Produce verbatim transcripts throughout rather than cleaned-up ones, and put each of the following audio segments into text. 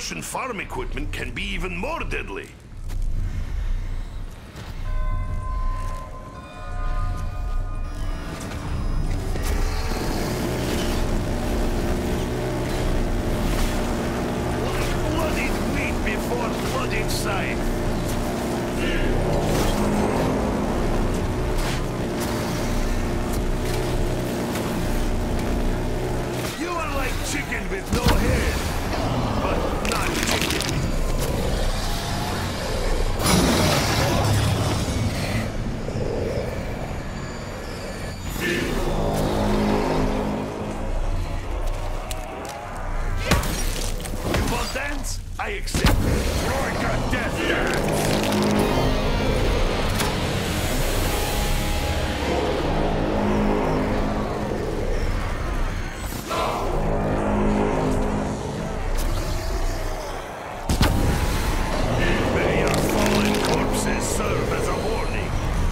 Martian farm equipment can be even more deadly. Bloodied wheat before bloodied scythe. You are like chicken with no head, but not chicken. You want dance? I accept. Like a death dance. May your fallen corpses serve as a warning.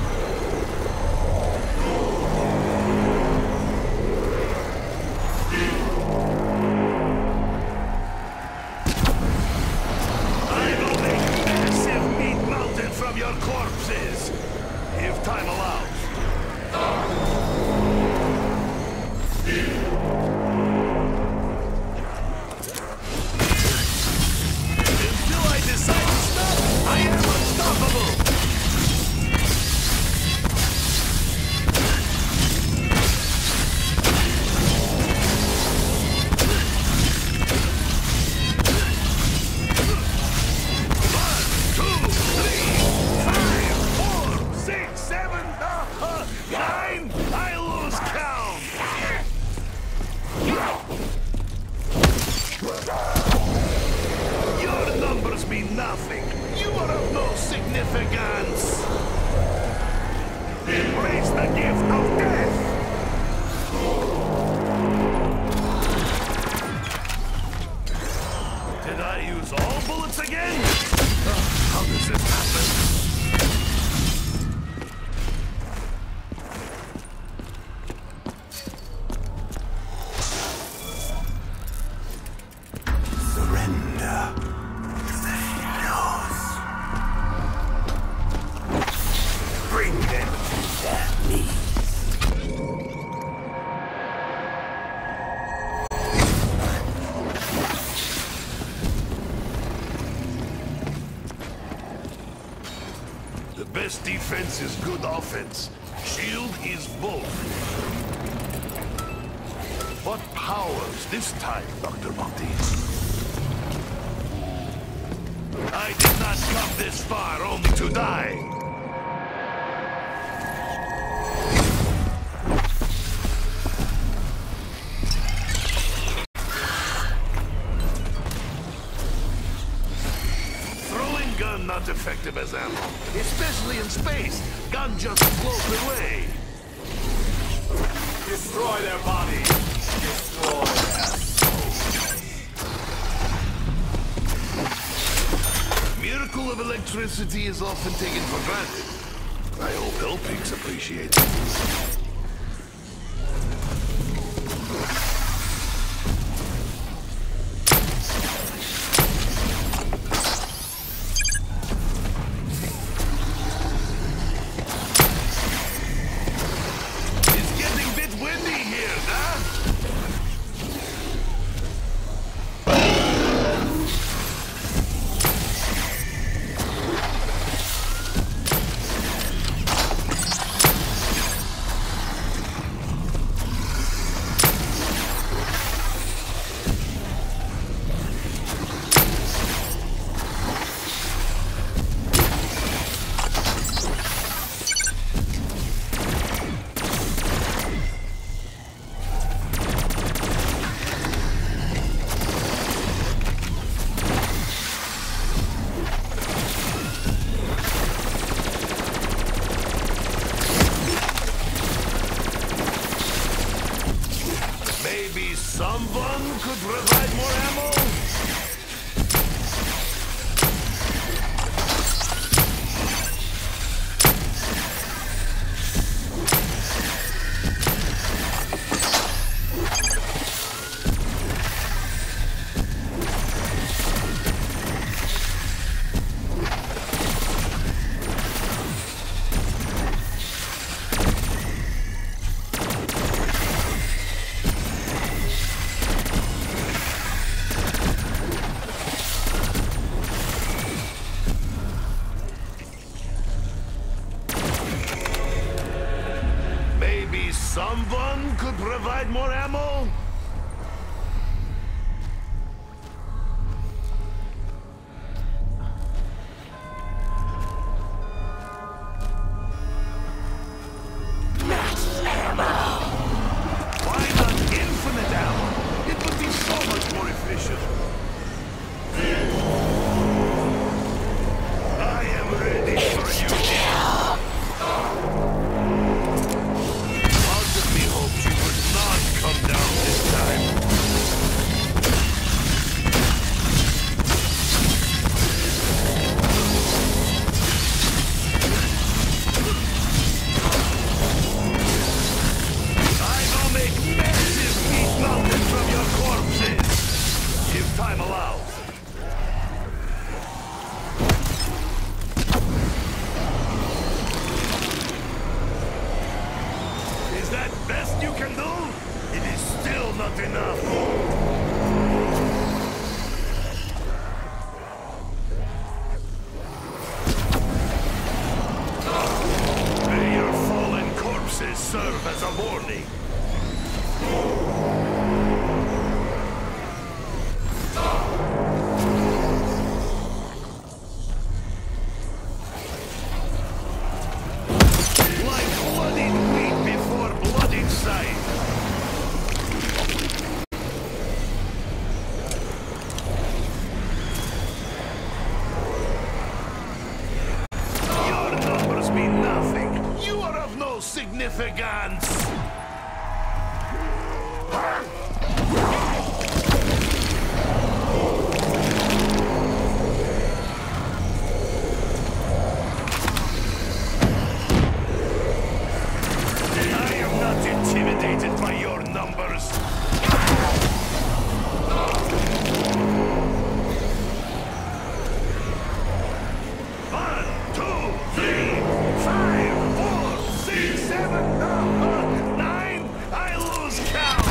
I will make massive meat mountain from your corpses, if time allows. Until I decide to stop, I am unstoppable. One, two, three, five, four, six, seven, uh, nine. I lose count. Your numbers mean nothing. You are of no significance. Embrace the gift of death. Did I use all bullets again? Uh, how does this happen? Surrender to the shadows. Bring them to their knees. The best defense is good offense. Shield is both. What powers this time, Doctor Monty? I did not come this far only to die. Throwing gun not effective as ammo, especially in space. Gun just floats away. Destroy their bodies. Destroy their Miracle of electricity is often taken for granted. I hope Hellpigs appreciate it. It's getting a bit windy here, huh? Someone could provide more ammo? Why not infinite ammo? It would be so much more efficient. I am ready for you. Part of me hoped you would not come down this time. From your corpses, if time allows. Is that best you can do? It is still not enough. May your fallen corpses serve as a warning. Significance! I am not intimidated by your numbers. One, two, three, five, four, six, seven, number nine. I lose count.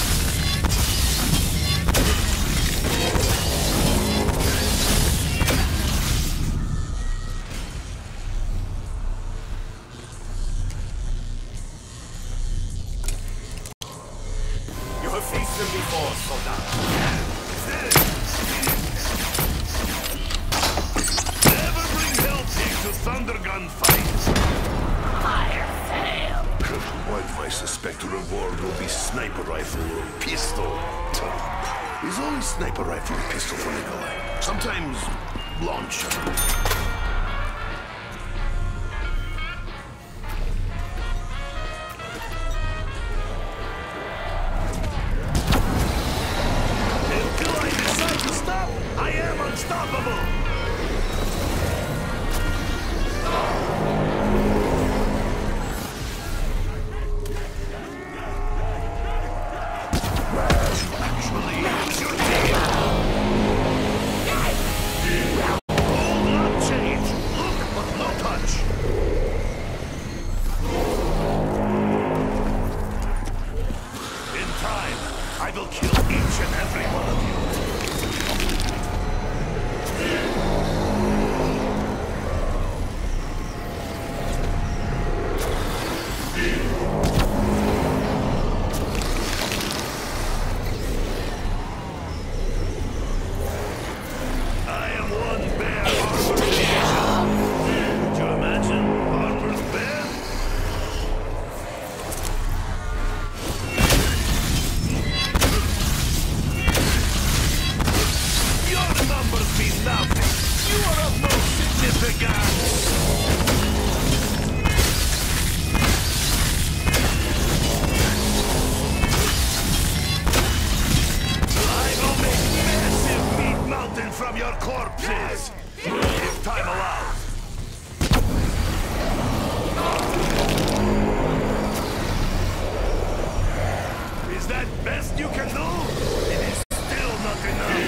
You have faced them before, soldat. Never bring Hellpig to Thundergun fights. Fire fail. What if I suspect a reward will be sniper rifle or pistol? Is always sniper rifle or pistol for Nikolai. Sometimes launcher. Until I decide to stop, I am unstoppable. Actually, it's your team. Hold not change. Look, but no touch. In time, I will kill each and every one of you. I am one bear armored division. Could you imagine? Armored bear? Your numbers mean nothing. You are of no significance. I will make massive meat mountain from your corpses, if time allows. Is that best you can do? It is still not enough.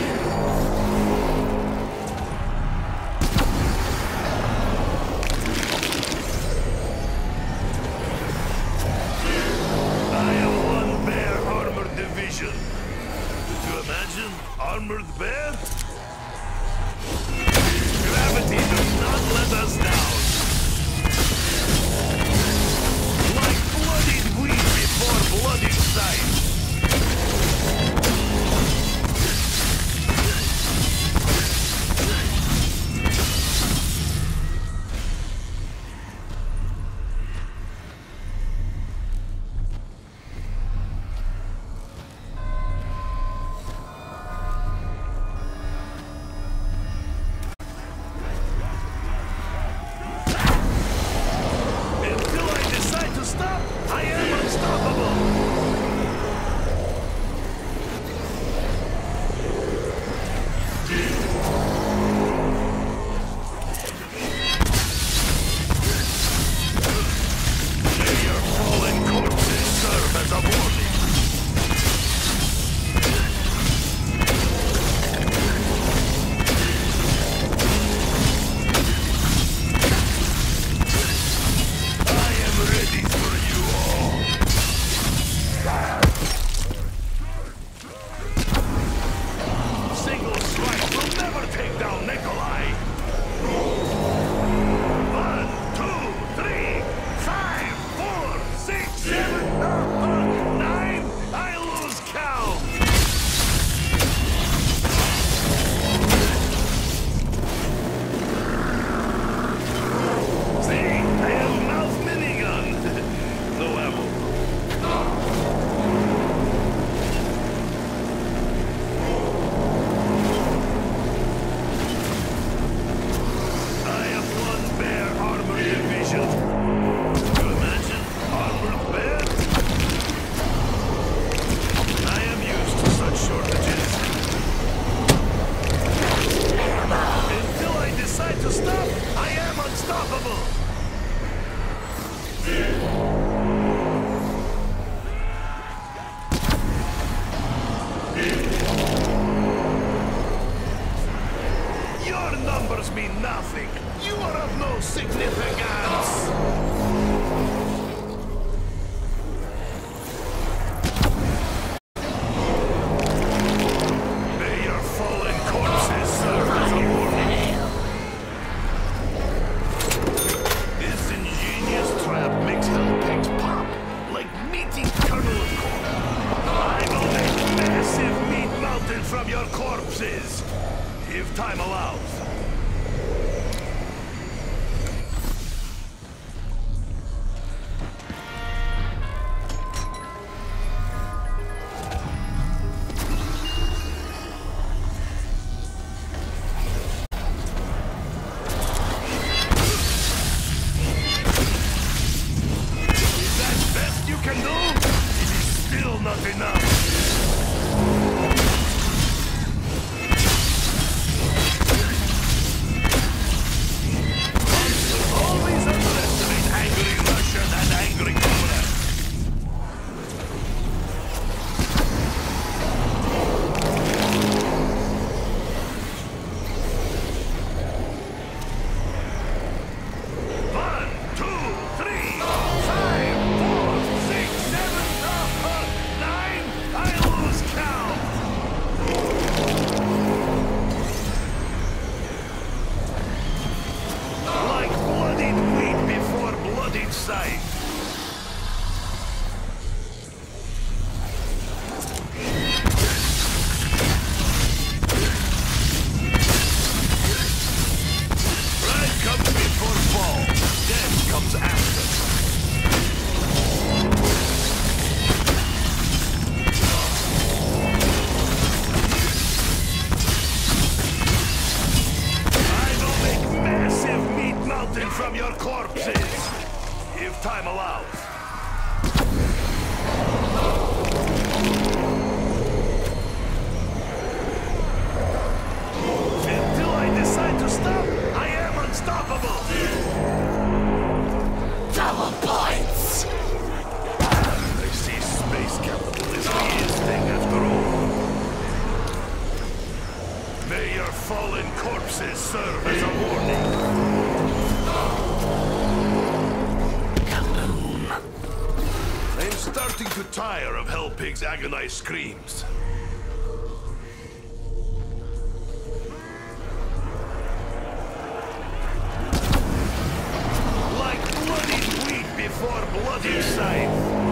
I am one bear armored division. Could you imagine? Armored bear? Gravity does not Your numbers mean nothing. You are of no significance. May your fallen corpses serve as a warning. This ingenious trap makes hellpigs pop like meaty kernel of corn. I will make massive meat mountain from your corpses, if time allows. From your corpses, if time allows. Until I decide to stop, I am unstoppable. Double points. I see space capital is the his thing after all. May your fallen corpses serve as a warning. I'm starting to tire of Hellpig's agonized screams. Like bloody wheat before bloody scythe.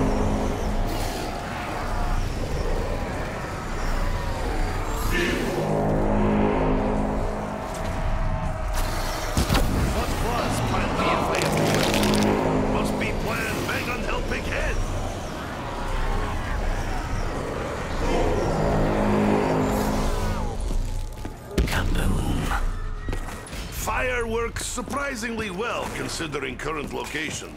Fire works surprisingly well considering current location.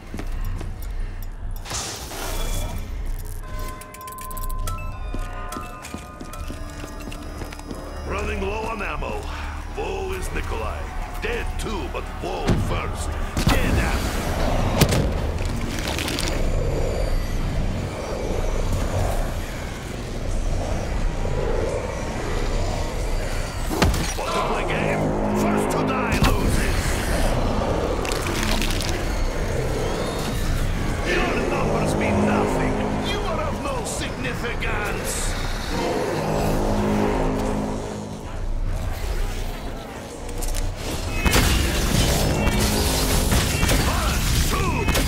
Running low on ammo. Woe is Nikolai. Dead too, but woe first. Dead after. Want to play game? First to die loses. Your numbers mean nothing. You are of no significance. One, two,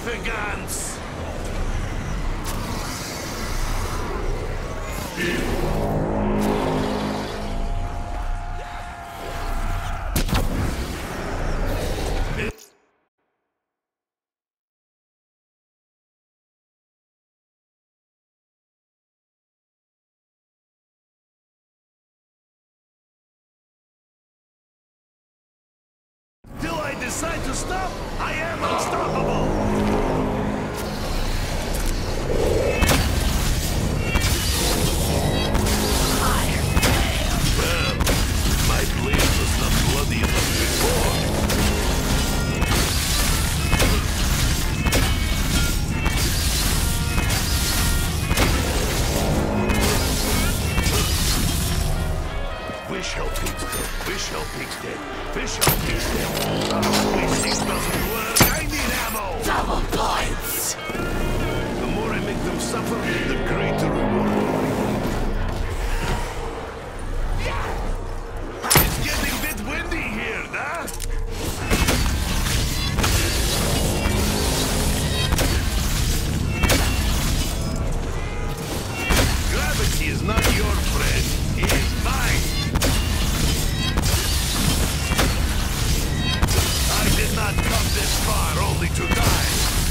extravagance! Till I decide to stop, I am unstoppable! Well, my blade was not bloody enough before. Wish help pigs dead. Wish help pigs dead. Wish help pigs dead. Oh, wishing doesn't work. I need ammo. Double points. The more I make them suffer, the greater reward. It's getting a bit windy here, nah? Gravity is not your friend. It is mine. I did not come this far only to die.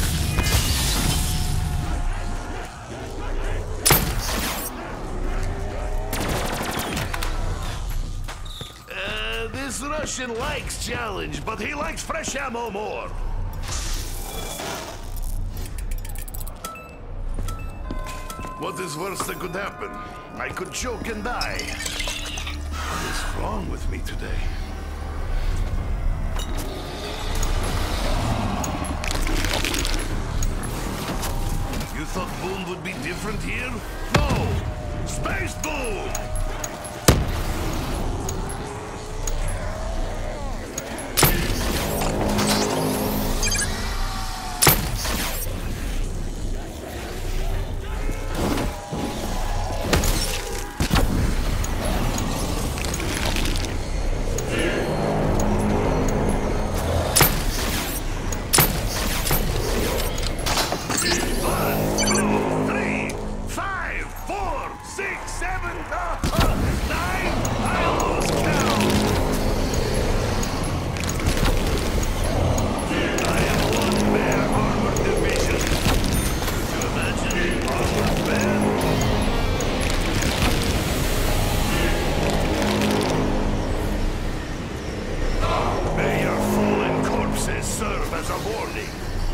Uh, this Russian likes challenge, but he likes fresh ammo more. What is worse that could happen? I could choke and die. What is wrong with me today? You thought Boom would be different here? No! Space Boom! Serve as a warning.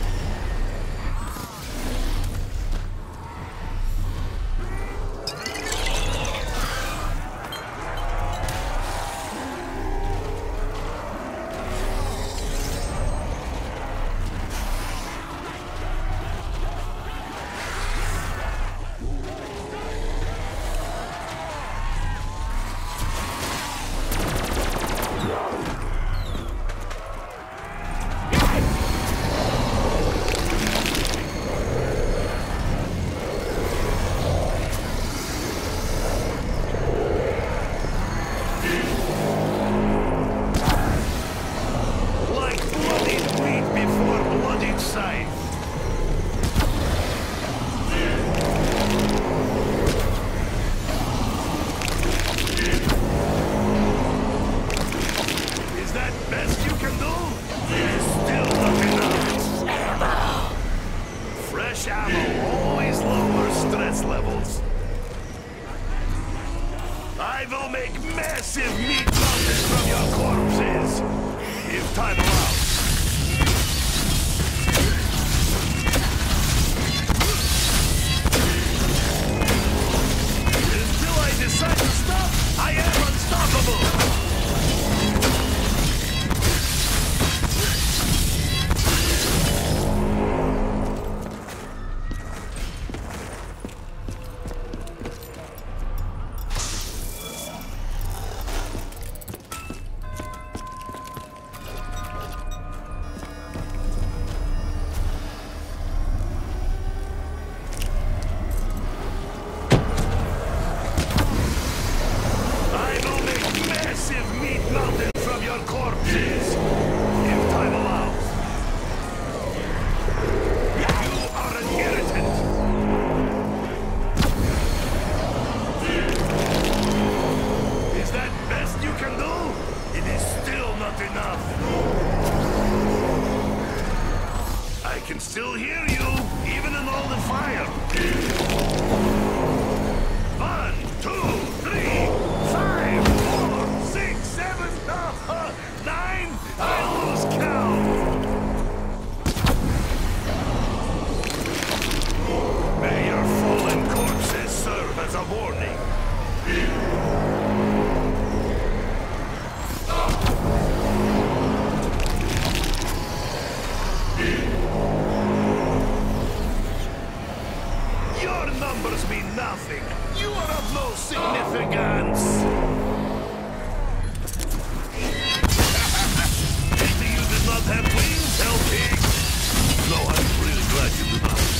I will make massive meat mountains from your corpses, if time allows. Until I decide to stop, I am unstoppable! Your numbers mean nothing. You are of no significance. Maybe you did not have wings, hell pig? No, I'm really glad you did not.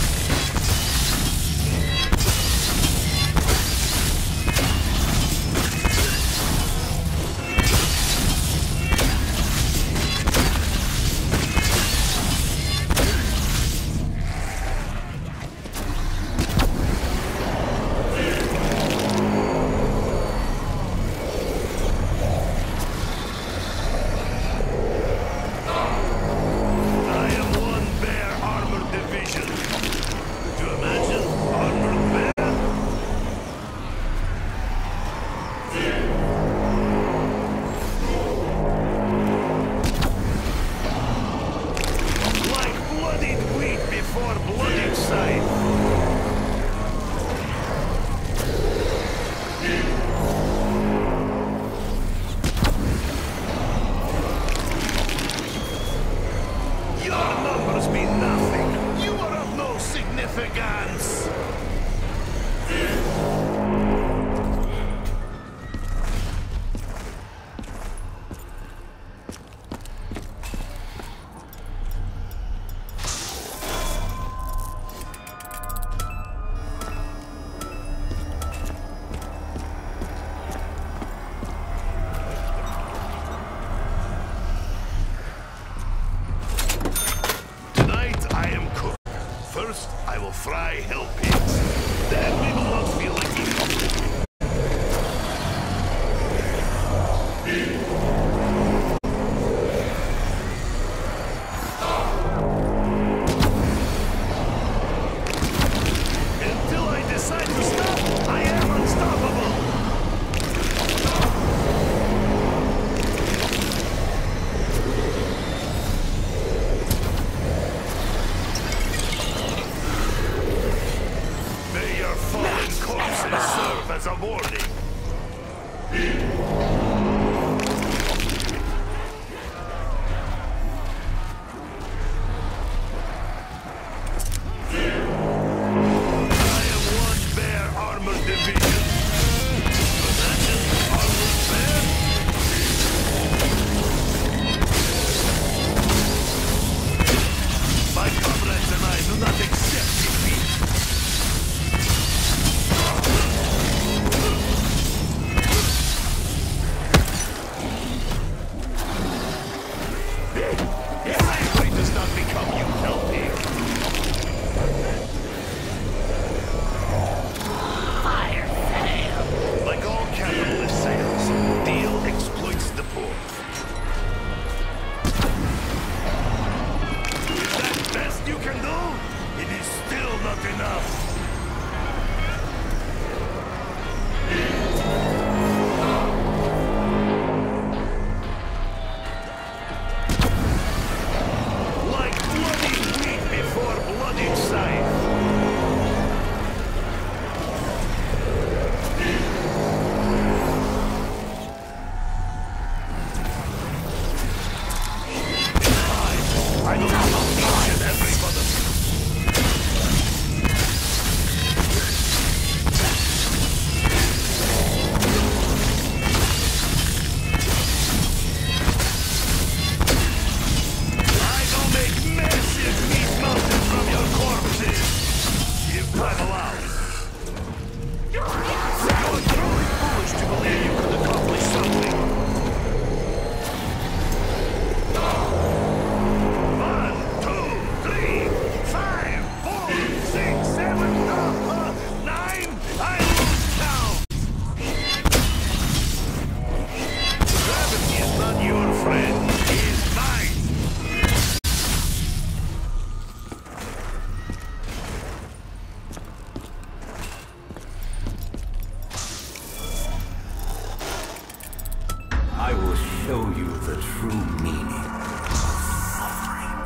Fry hell pigs. Then we will not feel like eating. Until I decide to stop, I am unstoppable. Serve as a warning. I am one bear armored division. Imagine armored bear. My comrades and I do not accept defeat. I will show you the true meaning of suffering.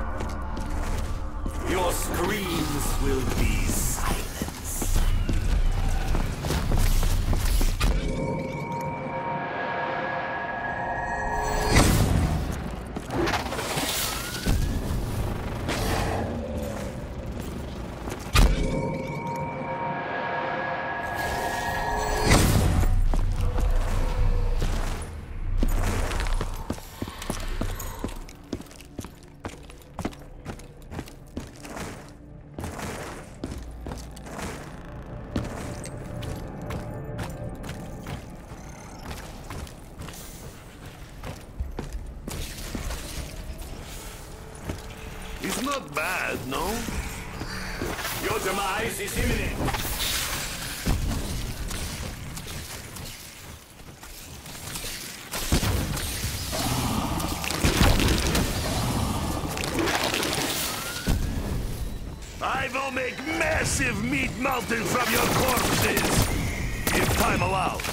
Your screams will be silence. not bad, no? Your demise is imminent. I will make massive meat mountain from your corpses, if time allows.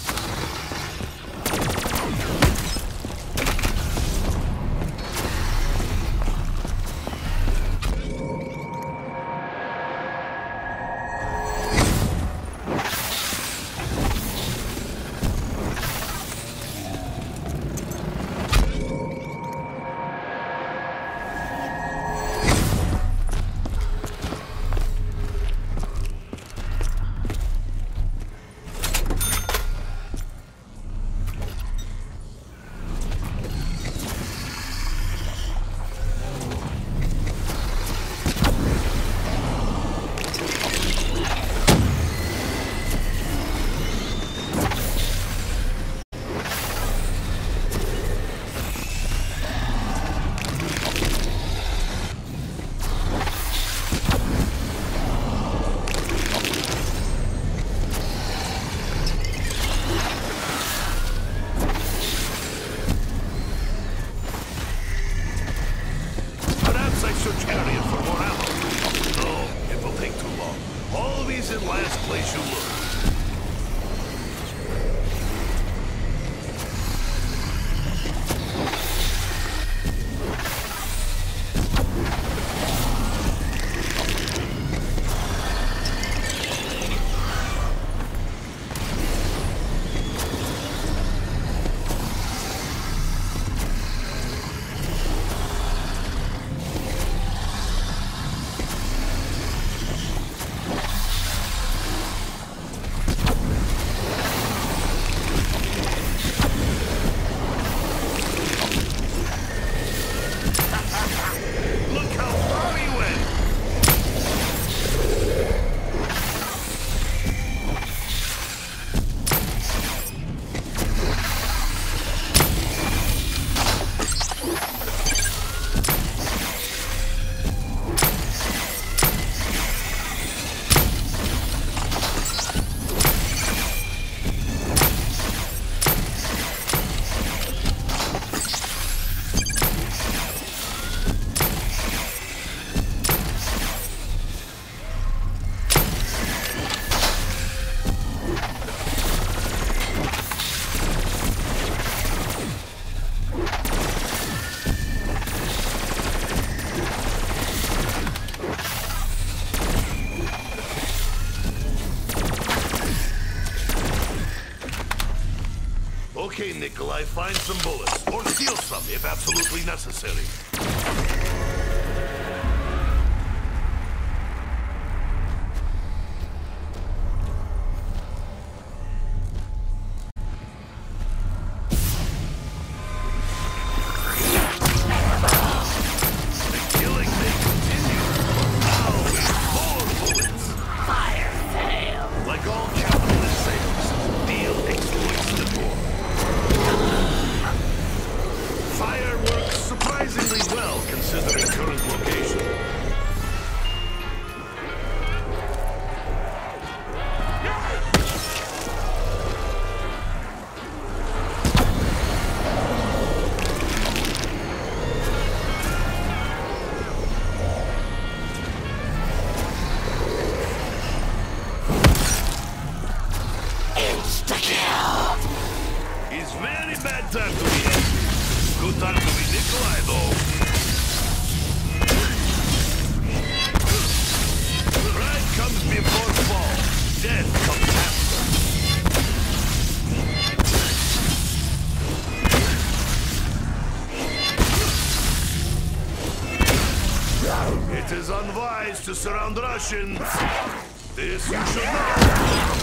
Last place you look. Okay, Nikolai, find some bullets, or steal some if absolutely necessary. The killing may continue, but now with more bullets. Fire fail. Like all capitalist sales, deal exploits the poor. Fire works surprisingly well considering current location. Insta-kill. It's very bad time to be angry. Good time to be Nikolai, though. Pride comes before fall. Death comes after. It is unwise to surround Russians. This you should know.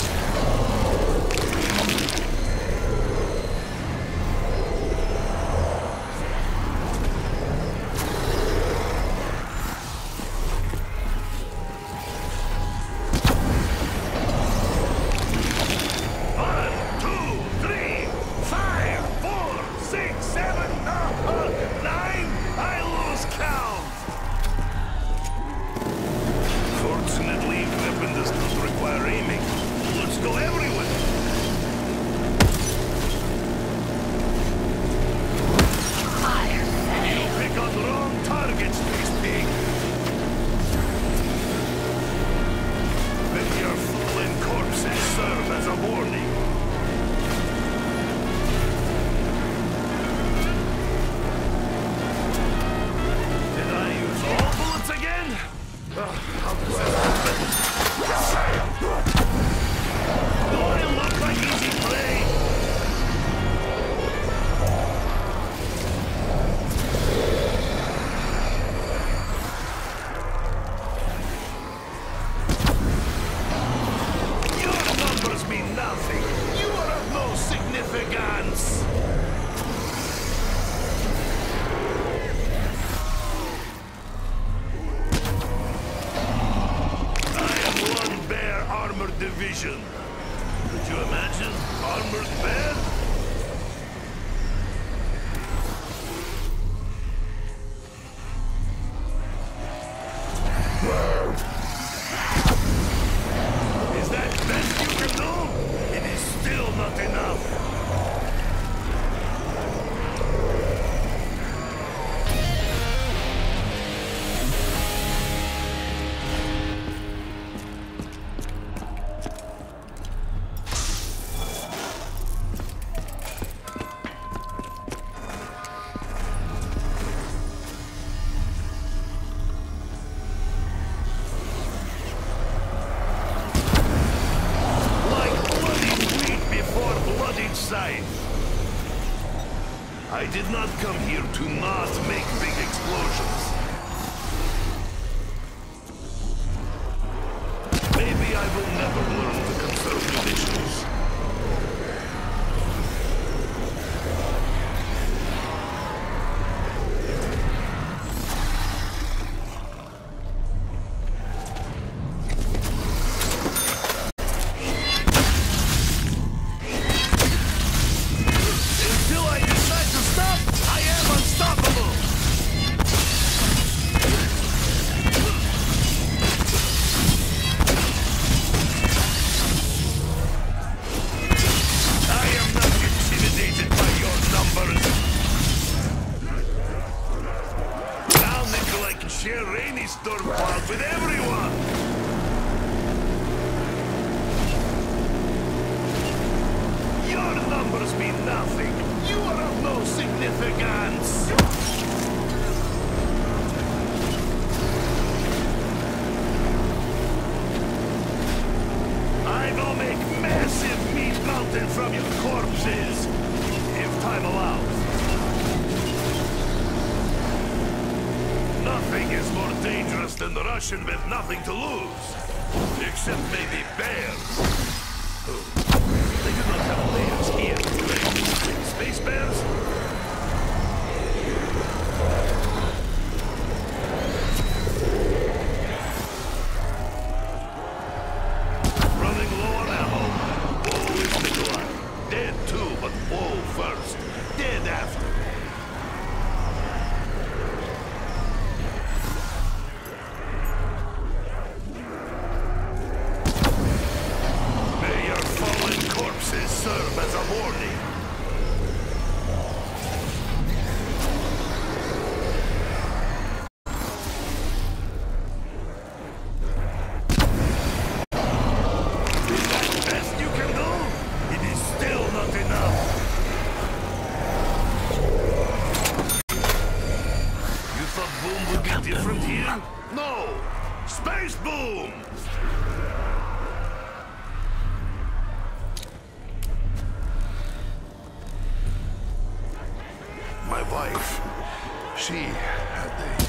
nothing. You are of no significance. I am one bear armored division. Could you imagine? Armored bear? Is that best you can do? It is still not enough. I did not come here to not make big explosions. Maybe I will never learn to conserve munitions. Share rainy storm clouds with everyone! Your numbers mean nothing! You are of no significance! I will make massive meat mountain from your corpses! If time allows. Nothing is more dangerous than the Russian with nothing to lose. Except maybe bears. Oh, they do not have bears here, do they? Space bears? Running low on ammo. Woe is Nikolai. Dead too, but woe first. Dead after. Serve as a warning. Is that the best you can do? It is still not enough. You thought Boom would be different here? No! Space Boom! My wife, she had days.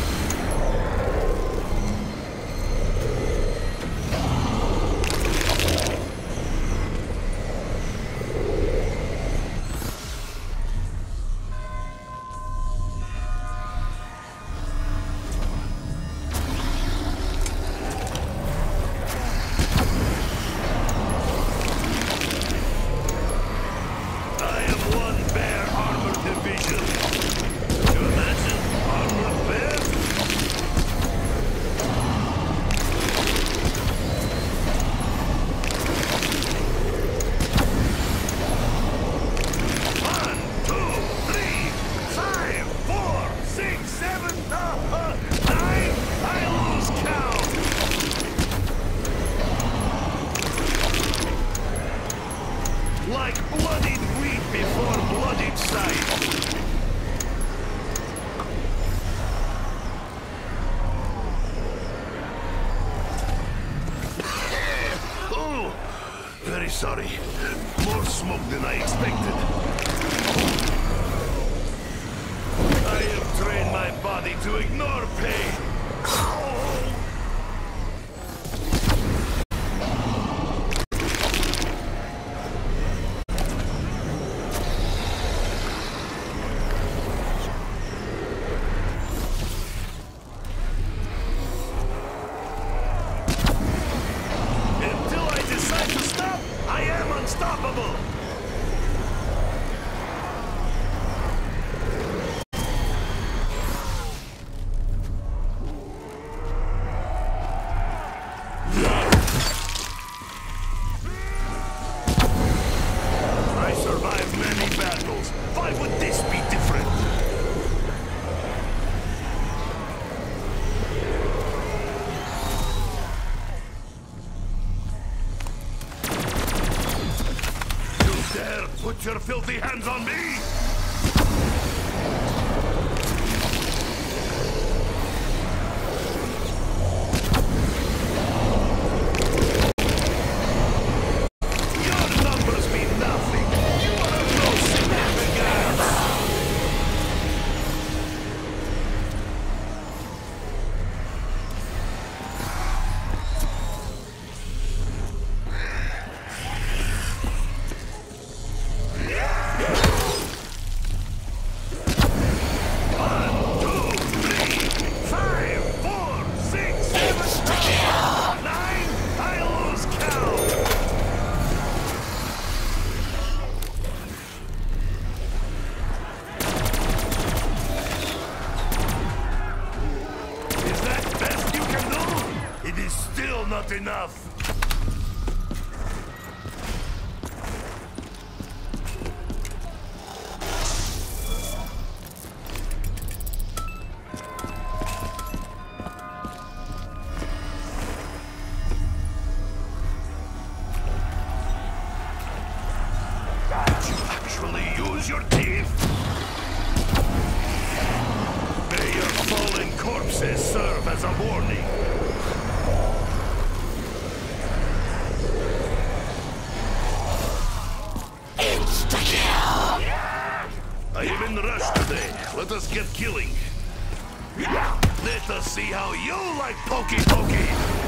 I am one bear armored division. Could you imagine? Armored bear? One, two, three, five, four, six, seven, uh, nine. I lose count. Like bloodied wheat before bloodied sight. Oh, very sorry. More smoke than I expected. I have trained my body to ignore pain. put your filthy hands on me! Your numbers mean nothing. You are of no significance. Not enough. Did you actually use your teeth? May your fallen corpses serve as a warning. I am in the rush today. Let us get killing. Let us see how you like pokey pokey.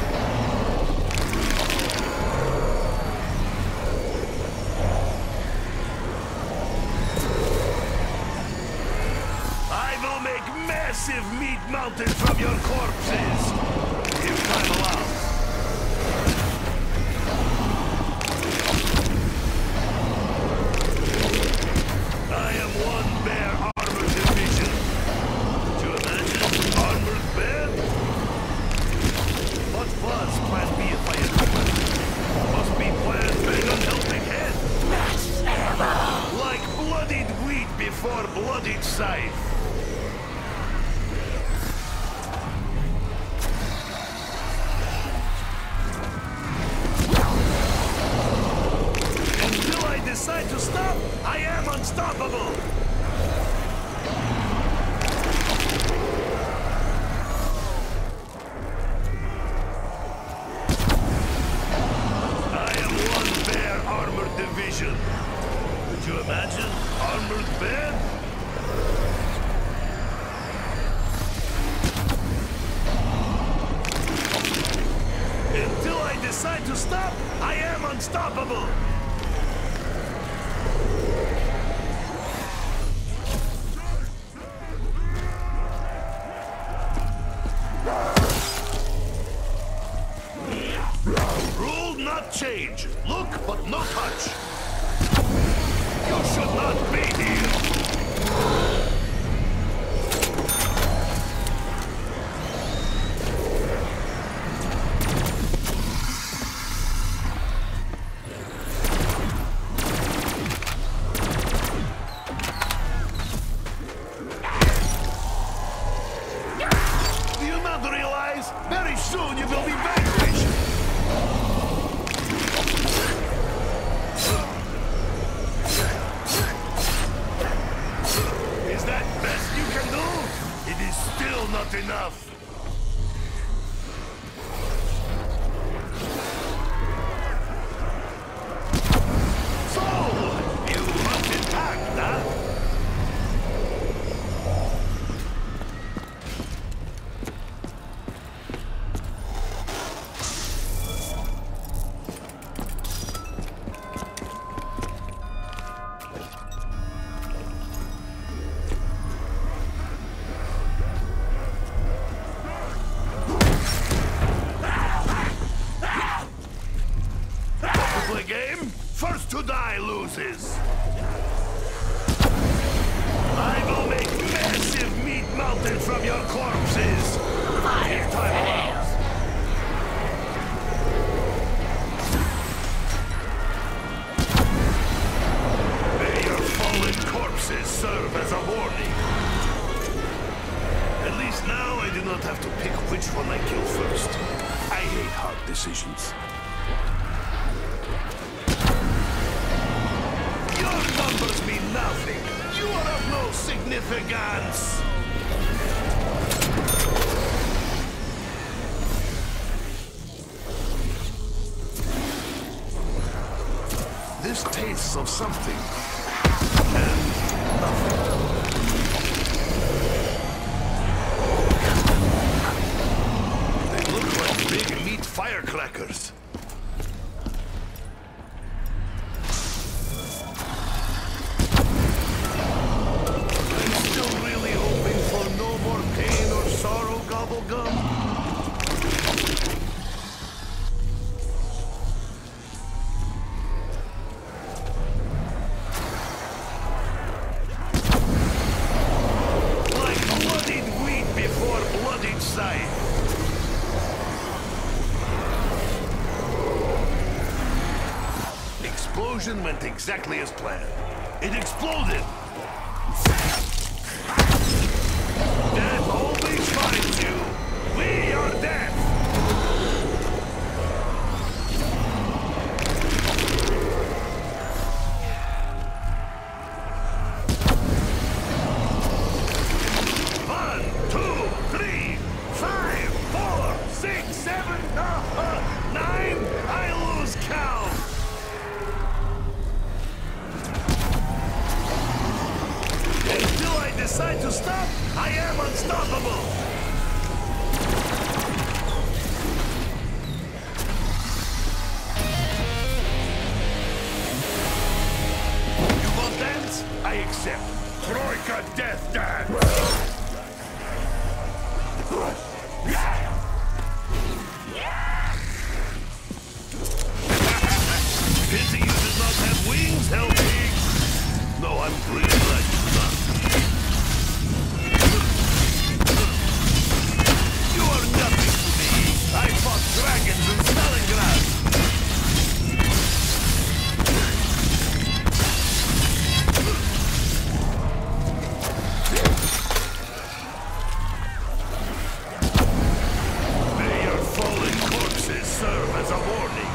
I will make massive meat mountains from your corpses, if time allows. Before bloodied scythe. Until I decide to stop, I am unstoppable. I am one bare armored division. Could you imagine? Armored bed? Until I decide to stop, I am unstoppable! Rule not change. Look, but no touch. You should not be here! Do you not realize? Very soon you will be vanquished! Is that best you can do? It is still not enough. So, you hunt intact, huh? Game? First to die loses. I will make massive meat mountains from your corpses. Fire time allows. May your fallen corpses serve as a warning. At least now I do not have to pick which one I kill first. I hate hard decisions. Your nothing. You are of no significance. This tastes of something. And nothing. They look like big meat firecrackers. Explosion went exactly as planned. It exploded! Death always finds you! We are death! One, two, three, five, four, six, seven, uh, uh, nine! I lose count! Until I decide to stop, I am unstoppable! You want dance? I accept. Troika Death Dance! Pity you did not have wings, Hellpig! No, I'm really glad you did not. You are nothing to me! I fought dragons in Stalingrad! May your fallen corpses serve as a warning!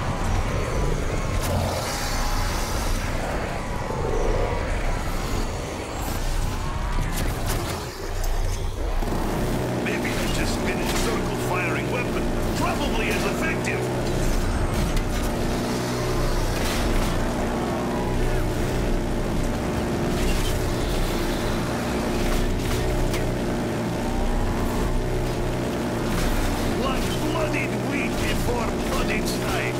Probably as effective. Like bloodied wheat before bloodied snipe.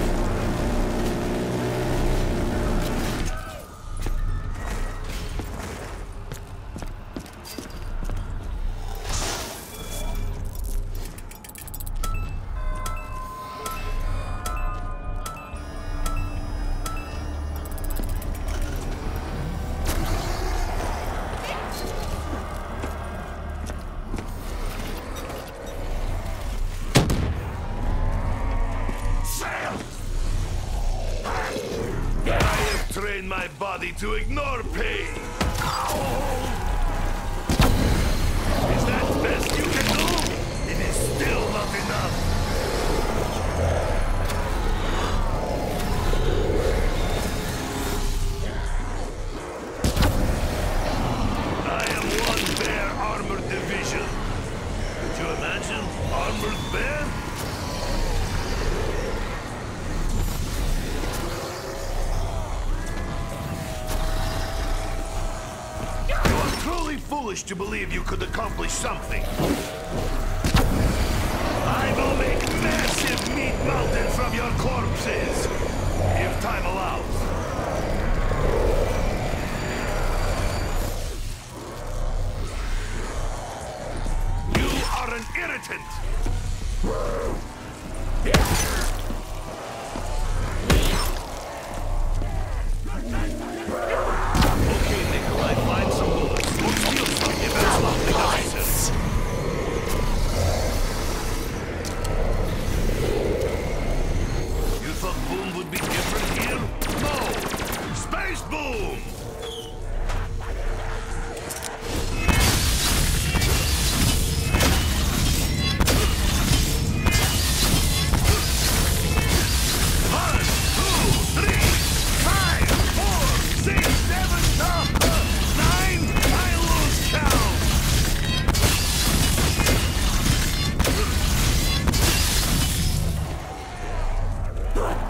Train my body to ignore pain. Is that best you can do? It is still not enough. I am one bear armored division. Could you imagine? Armored bear? Truly foolish to believe you could accomplish something. I will make massive meat mountains from your corpses, if time allows. You are an irritant. Okay, Nikolai, find some bullets. Or steal some if it's not the devices.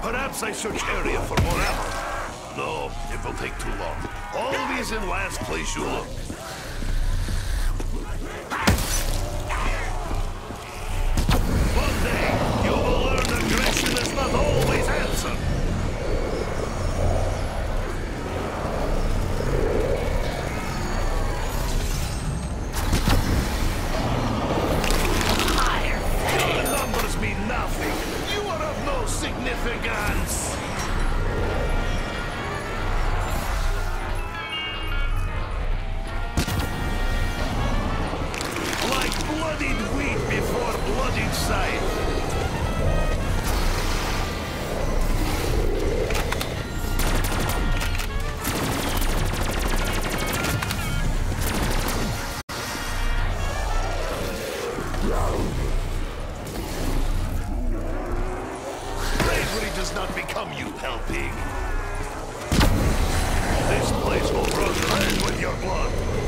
Perhaps I should carry it for more ammo. No, it will take too long. Always in last place you look. One day, you will learn aggression is not always answer. Your numbers mean nothing. You are of no significance. Bloodied wheat before bloodied sight. Bravery does not become you, Hellpig. This place will run red with your blood.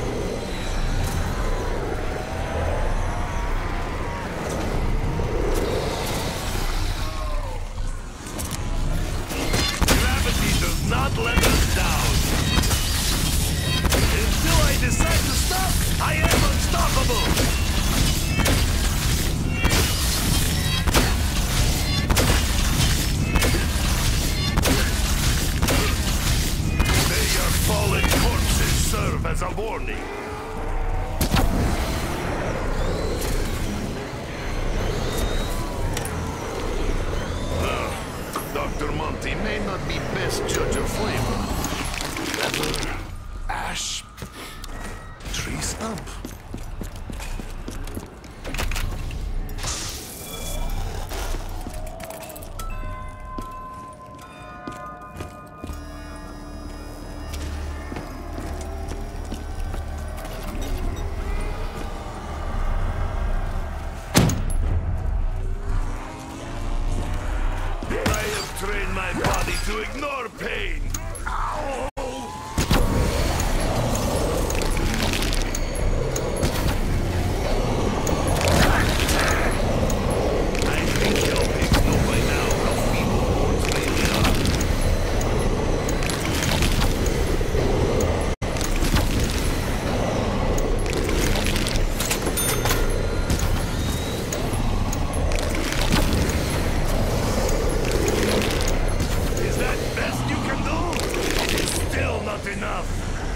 Not let us down. Until I decide to stop, I am unstoppable. May your fallen corpses serve as a warning. Doctor Monty may not be best judge of flavor. Leather, ash, tree stump. Train my body to ignore pain. Ow! I think your pigs know by now how feeble hordes really are. Enough.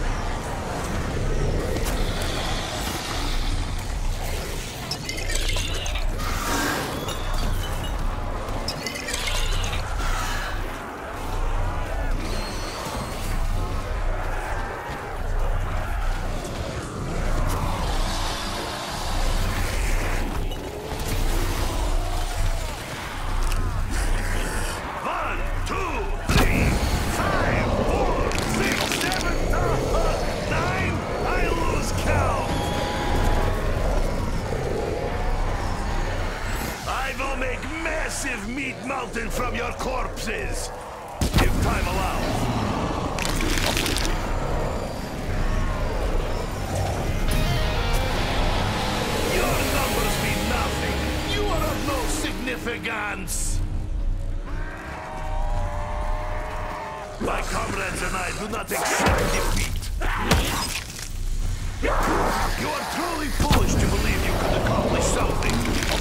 One, two, three, five, four, six, seven, nine. I lose count. I will make massive meat mountain from your corpses, if time allows. Your numbers mean nothing. You are of no significance. My comrades and I do not accept defeat. You are truly foolish to believe you could accomplish something.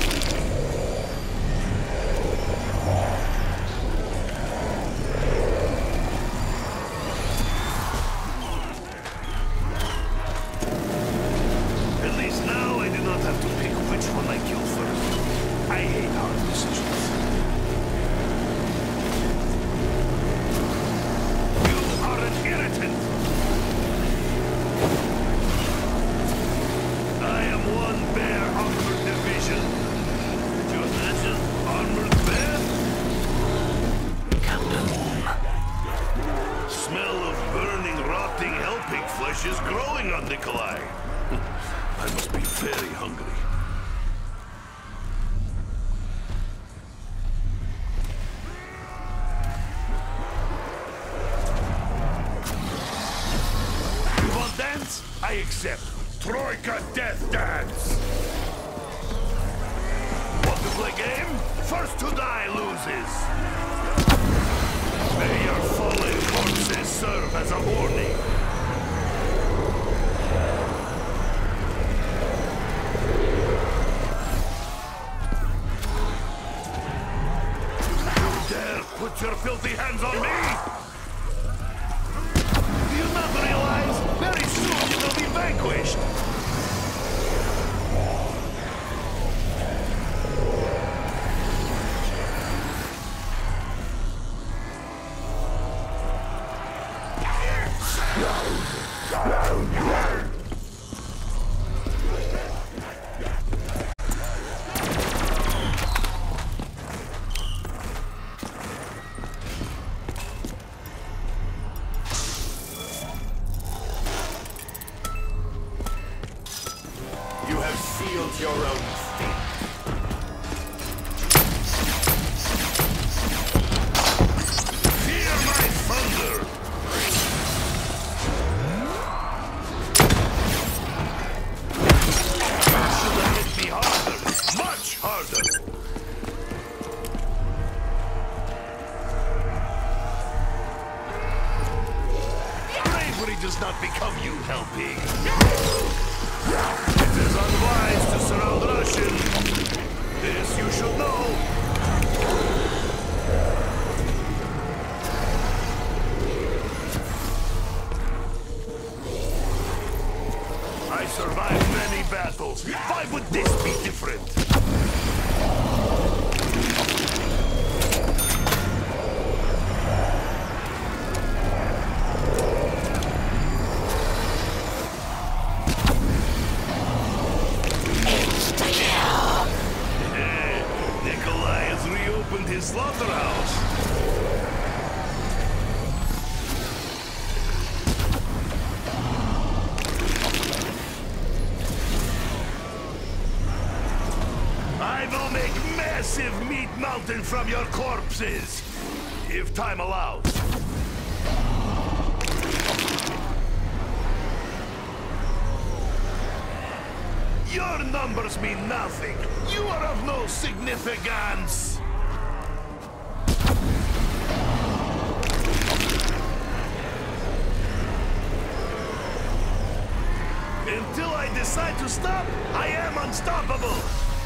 At least now I do not have to pick which one I kill first. I hate hard decisions. Irritant. I am one bear armored division. Did you imagine armored bear? Captain. Smell of burning, rotting Hellpig flesh is growing on Nikolai. I must be very hungry. Dance? I accept. Troika Death Dance! Want to play game? First to die loses! as a warning. You dare put your filthy hands on me? Do you not realize very soon you will be vanquished? Sealed your own fate. Hear my thunder! You should have hit me harder, much harder. Bravery does not become you, Hellpig. It is unwise to surround Russian. This you should know. I survived many battles. Why would this be different? His slaughterhouse. I will make massive meat mountain from your corpses, if time allows. Your numbers mean nothing. You are of no significance. Until I decide to stop, I am unstoppable!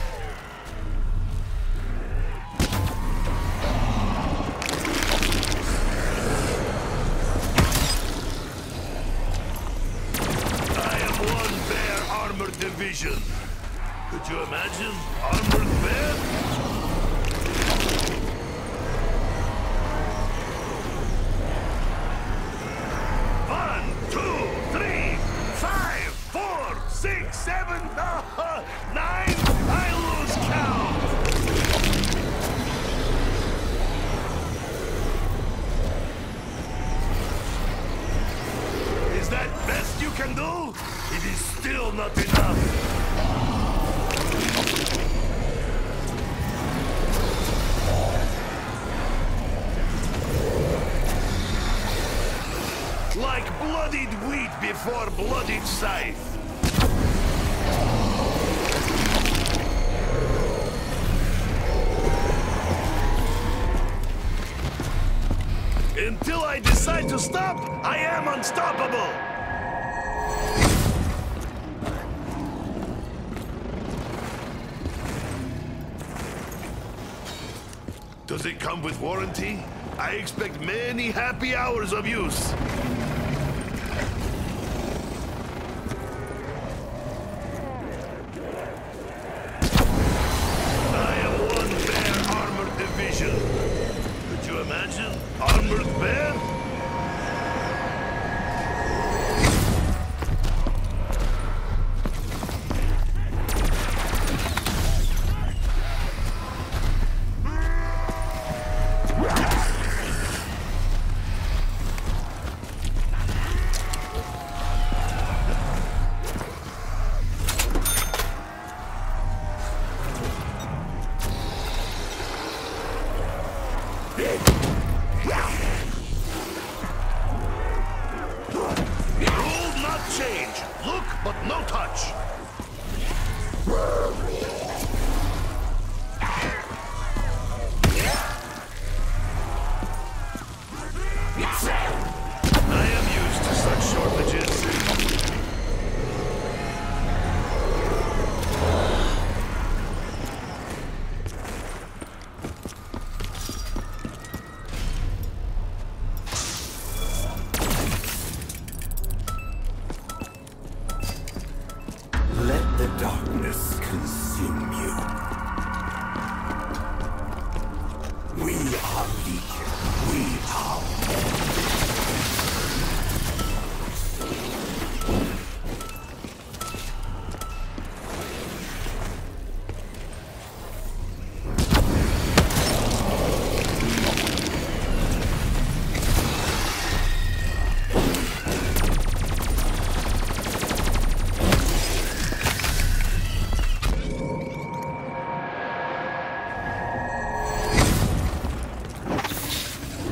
I am one bear armored division. Could you imagine? Armored bear? Six, seven, uh, nine, I lose count! Is that best you can do? It is still not enough. Like bloodied wheat before bloodied scythe. Until I decide to stop, I am unstoppable! Does it come with warranty? I expect many happy hours of use. I am one bear armored division. Could you imagine? Armored bear?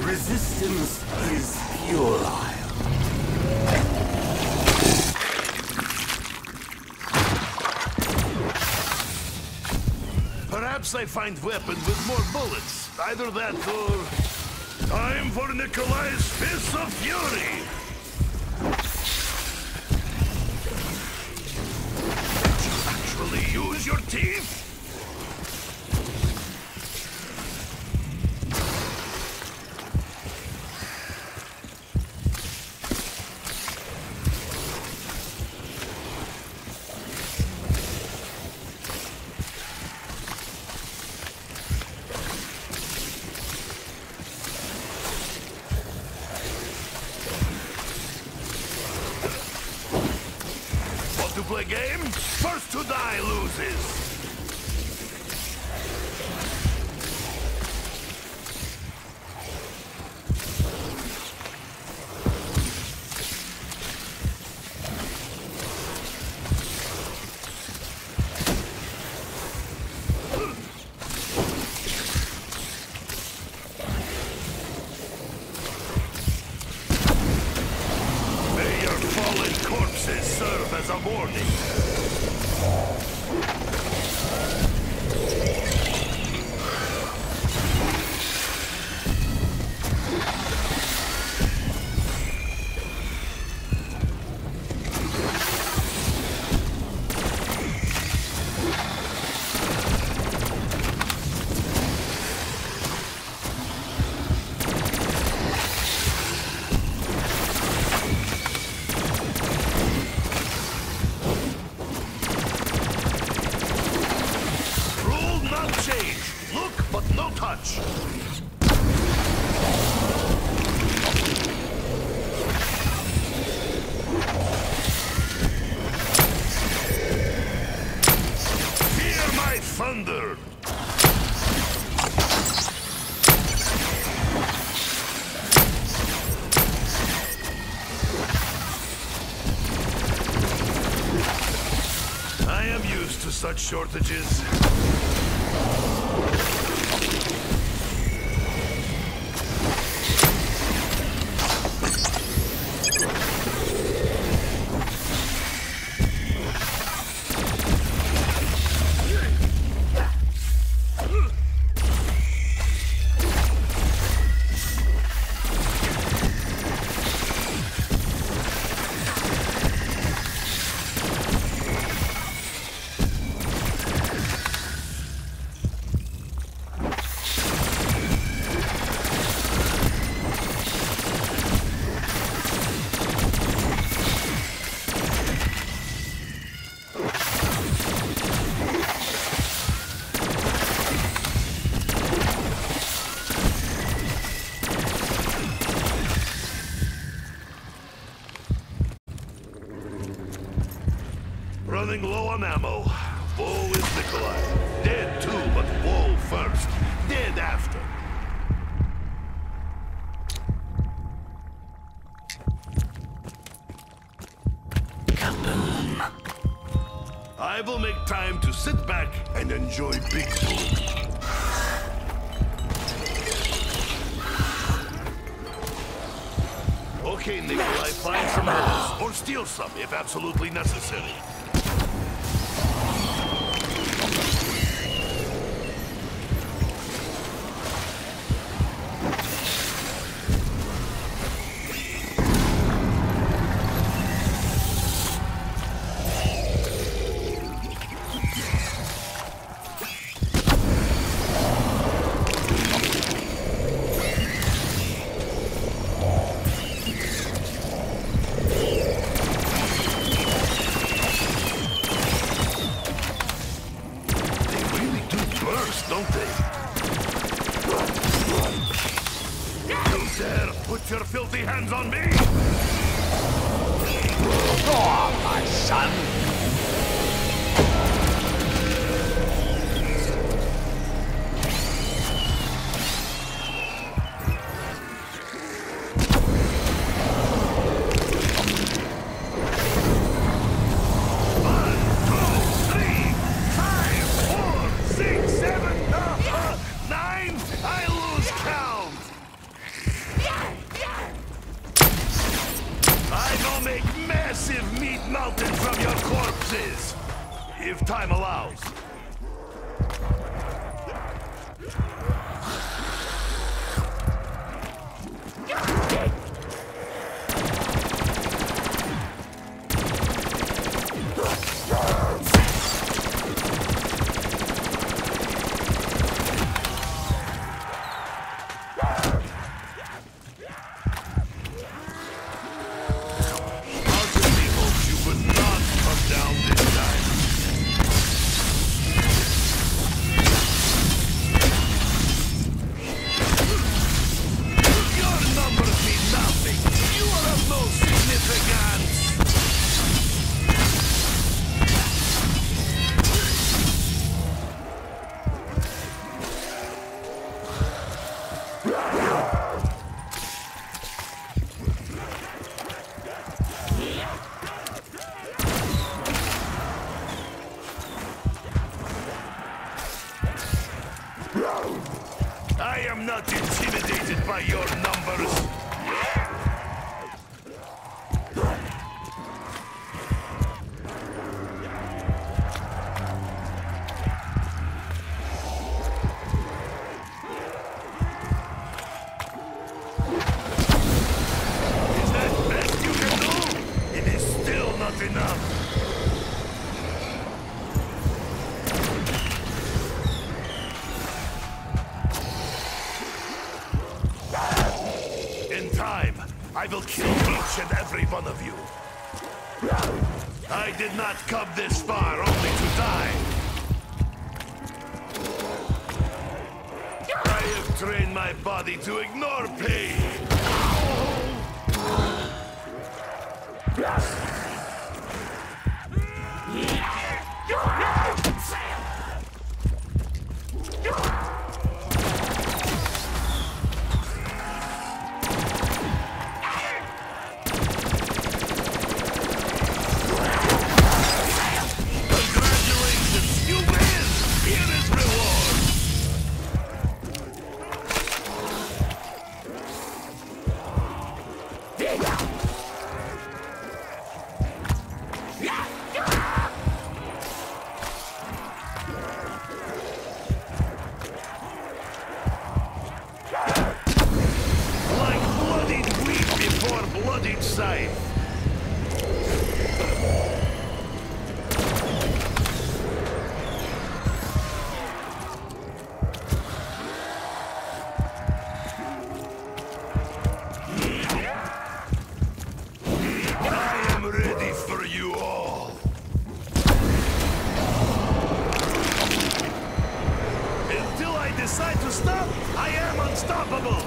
Resistance is puerile. Perhaps I find weapon with more bullets. Either that or... Time for Nikolai's Fist of Fury! Did you actually use your teeth? To play game, first to die loses. May your fallen corpses serve as a warning. No touch! Hear my thunder! I am used to such shortages. Running low on ammo. Woe is Nikolai. Dead too, but woe first. Dead after. Captain. I will make time to sit back and enjoy big food. Okay, Nikolai, find some holes, or steal some if absolutely necessary. Don't they? You dare put your filthy hands on me? Go on, my son. if time allows. I am not intimidated by your numbers. Is that best you can do? It is still not enough. I will kill each and every one of you. I did not come this far only to die. I have trained my body to ignore pain. Bloodied scythe. I am ready for you all. Until I decide to stop, I am unstoppable.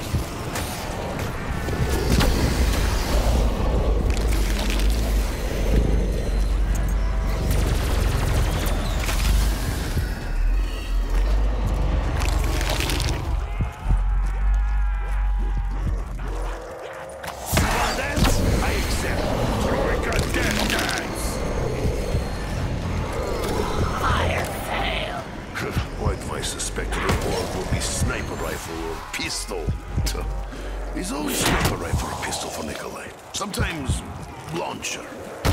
Pistol. He's always sniper rifle or pistol for Nikolai. Sometimes launcher.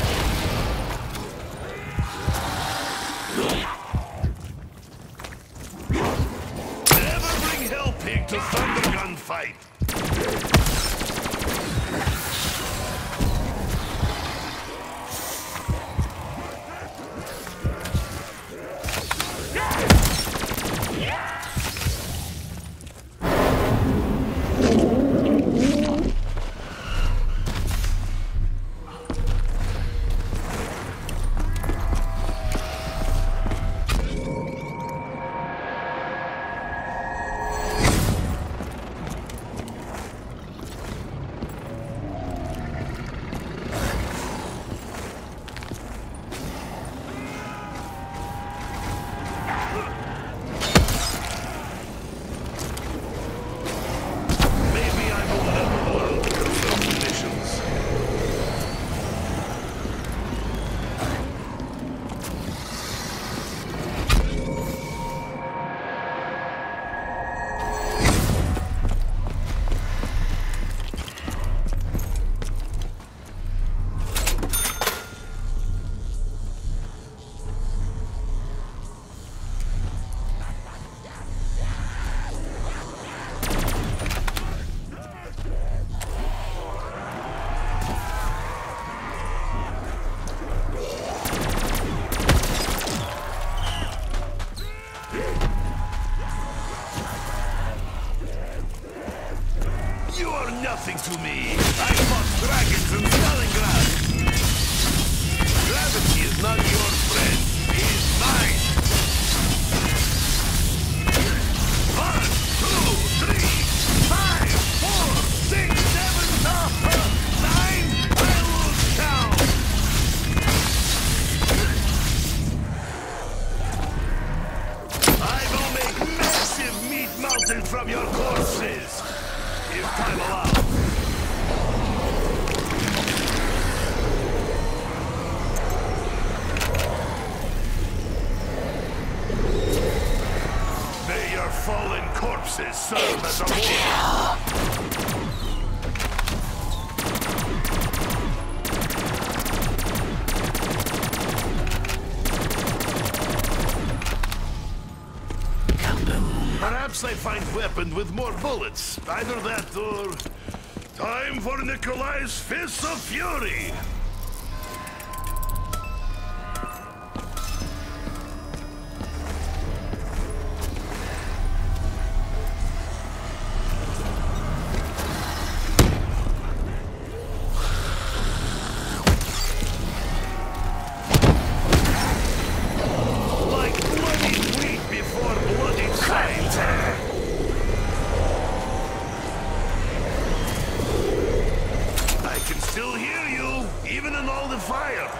Never bring Hellpig to Thundergun fight. You're nothing to me. I fought dragons in Stalingrad. Gravity is not your friend. It's mine. One, two, three, five, four, six, seven, uh, nine. I lose count. I will make massive meat mountain from your corpses, if time allows. May your fallen corpses serve as a wall. Perhaps I find weapon with more bullets. Either that or... time for Nikolai's Fists of Fury! Still hear you, even in all the fire.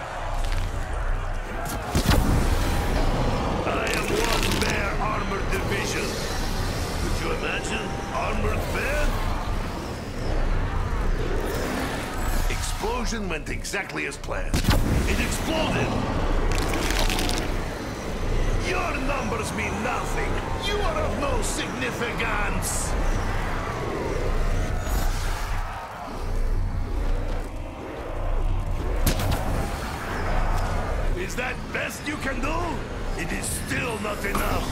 I am one Bear Armored Division. Could you imagine? Armored Bear? Explosion went exactly as planned. It exploded. Your numbers mean nothing. You are of no significance. Is that best you can do? It is still not enough.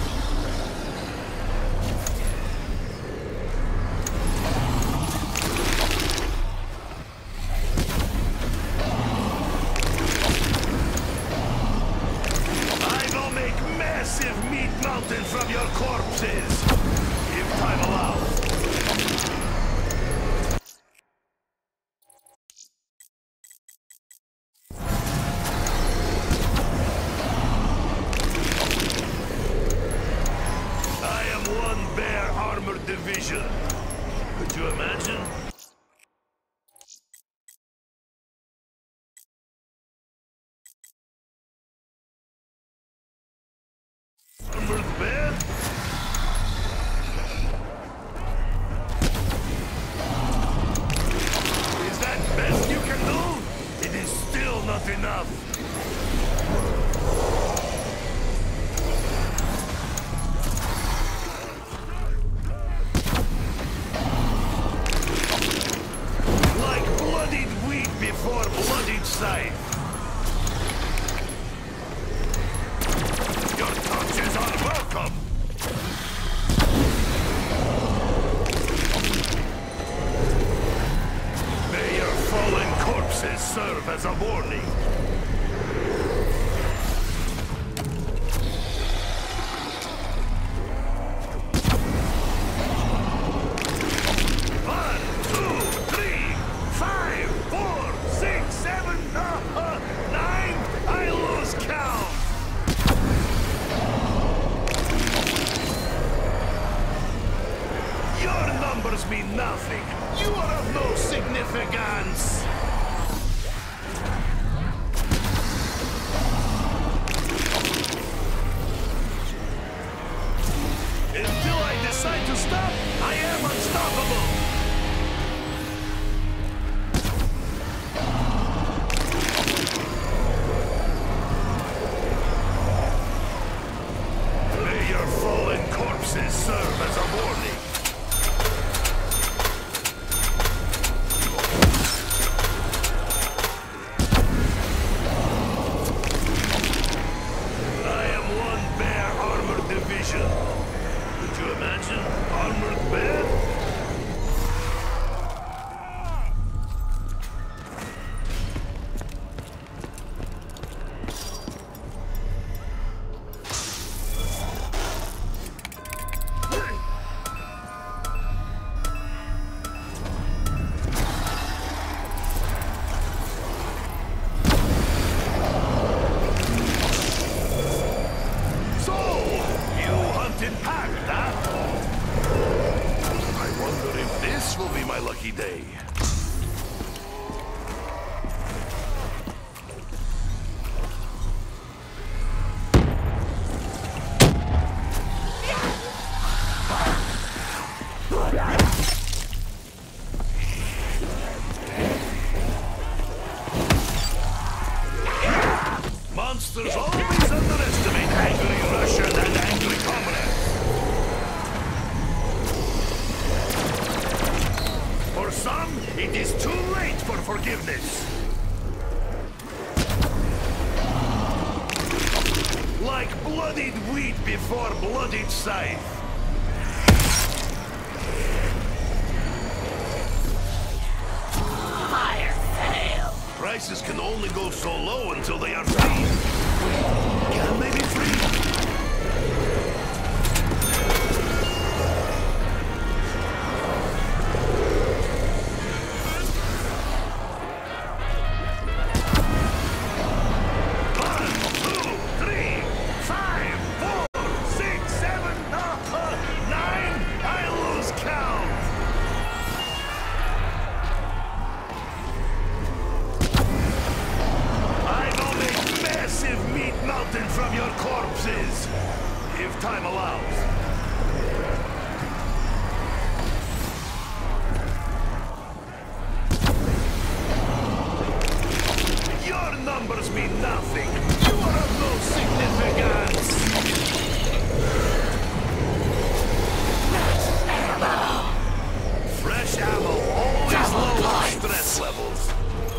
I will make massive meat mountain from your corpses, if time allows. Division. Could you imagine? Armored Bear? Is that best you can do? It is still not enough. Before bloodied scythe. Your touches are welcome. May your fallen corpses serve as a warning. Numbers mean nothing. You are of no significance. For some, it is too late for forgiveness. Like bloodied wheat before bloodied scythe. Fire sale. Prices can only go so low until they are free. Can they be free? From your corpses, if time allows. Your numbers mean nothing. You are of no significance. Ammo. Fresh ammo always Double lowers points. stress levels.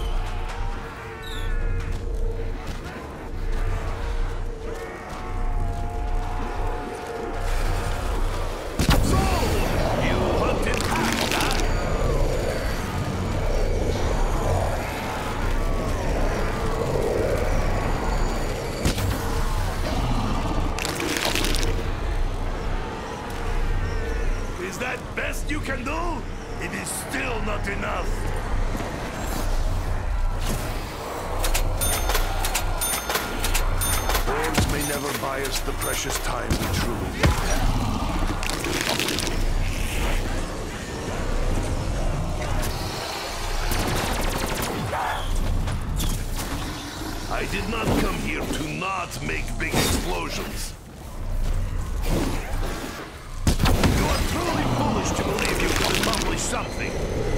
Is that best you can do? It is still not enough. Words may never buy us the precious time we truly need. I did not come here to not make big explosions. You are truly foolish to believe you could accomplish something.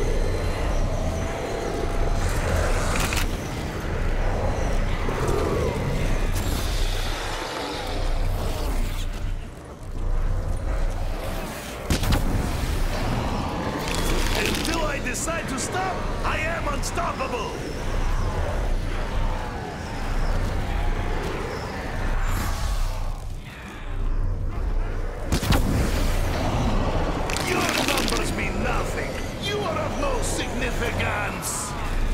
Until I decide to stop, I am unstoppable. Nothing. You are of no significance.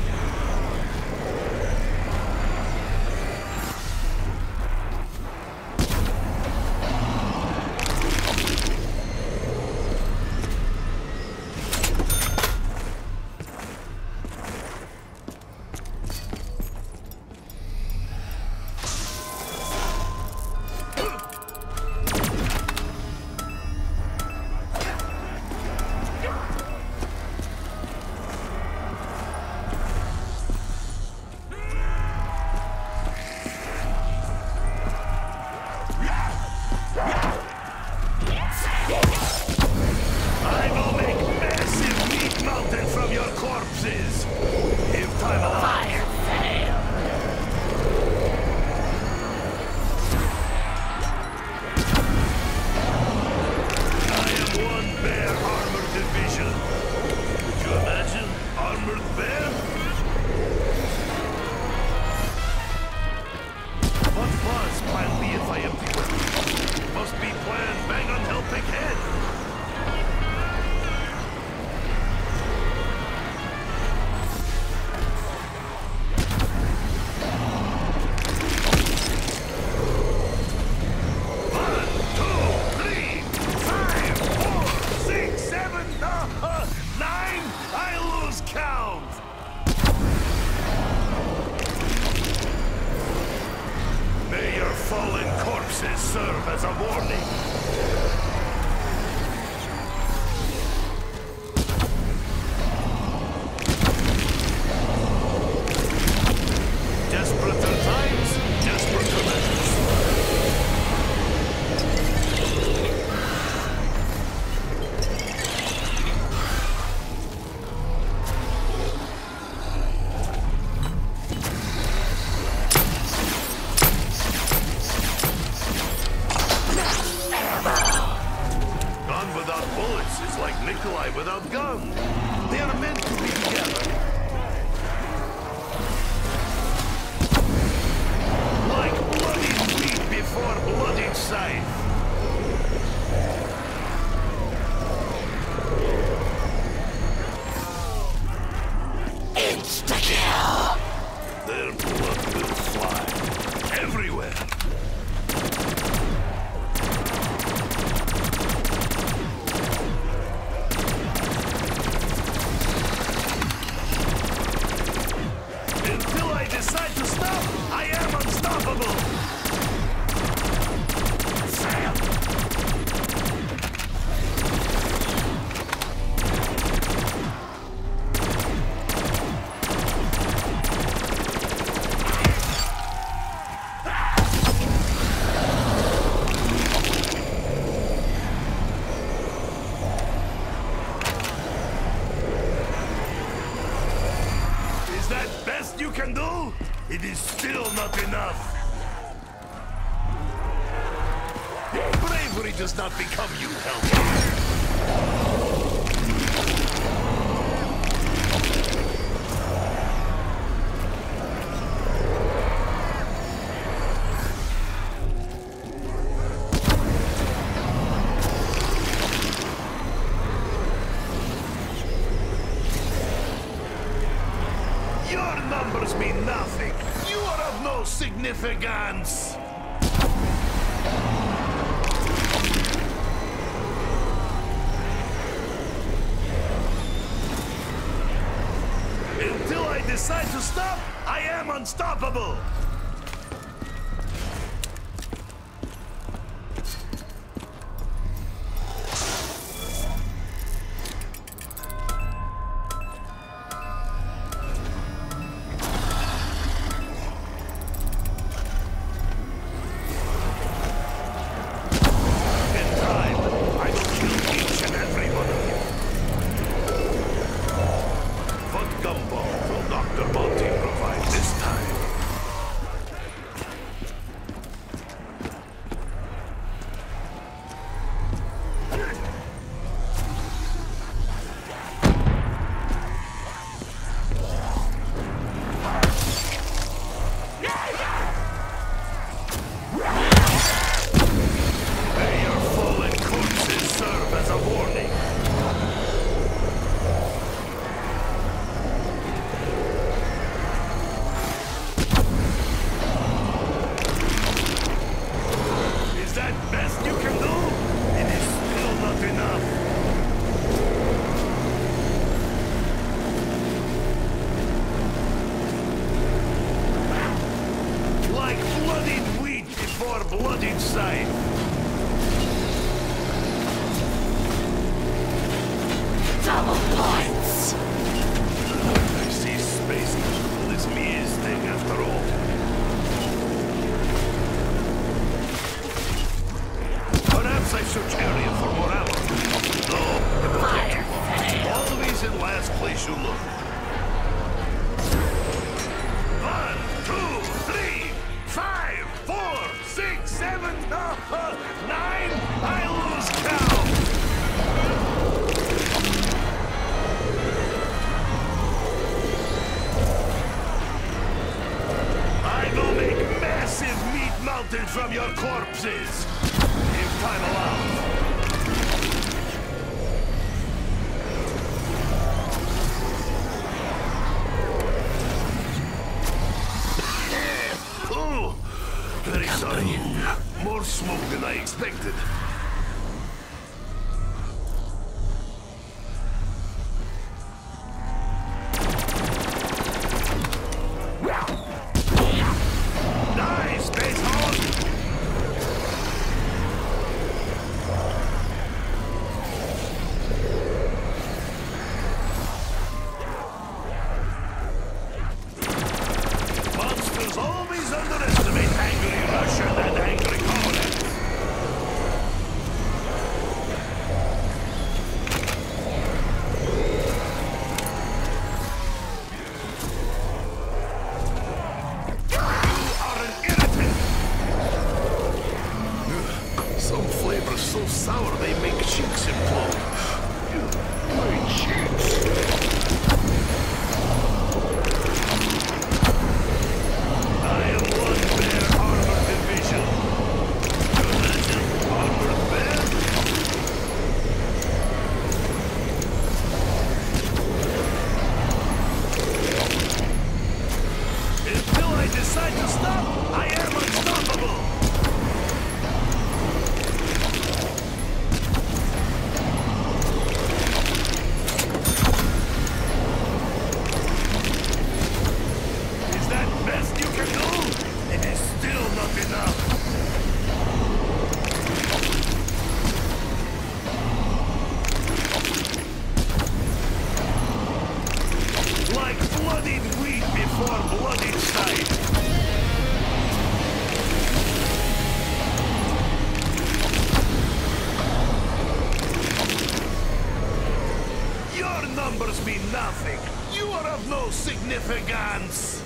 Serve as a warning. Desperate times, desperate measures. Ammo. Insta-kill! Their blood will fly everywhere. Until I decide to stop, I am unstoppable. Fail. You can do? It is still not enough. Bravery does not become you, Hellboy. Your numbers mean nothing. You are of no significance. Until I decide to stop, I am unstoppable. Blood inside. Double points! I see space equal is Mia's thing after all. Perhaps I should carry it for more ammo. No, it will take too long. Always in last place you look. One, two, three, five, four, six, seven, uh, nine. I lose count. I will make massive meat mountains from your corpses, if time allows. Oh, very sorry. More smoke than I expected. Nice, Space Hog! Monsters always underestimate angry Russian and angry colonists. bloodied wheat before bloodied sight. Your numbers mean nothing. You are of no significance.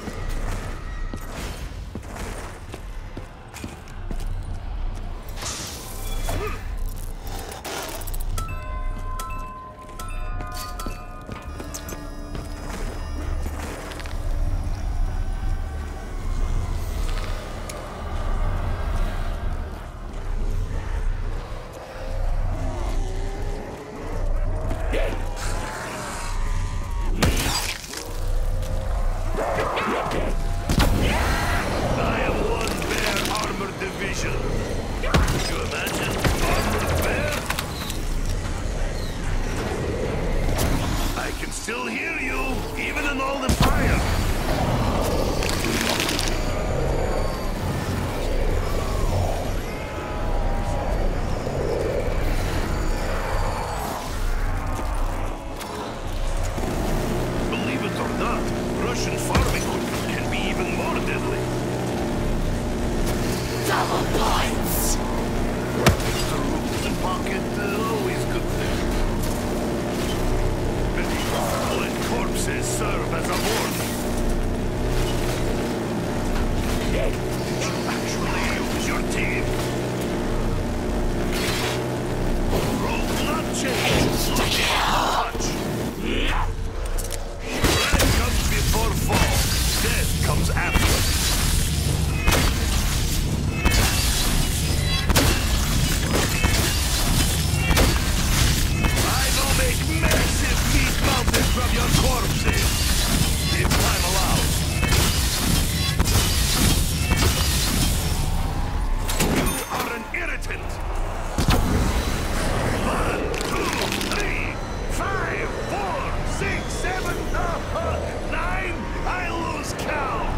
Still hear you, even in all the fire. Believe it or not, Russian farming equipment can be even more deadly. Double points! Extra rubles in pocket, uh, always good thing. Fallen corpses serve as a warning. Did you actually use your team? Rogue not change. Touch. Red comes before fall. Death comes after. I will make massive meat mountains from your corpses, if time allows. You are an irritant. One, two, three, five, four, six, seven, uh, nine. I lose count.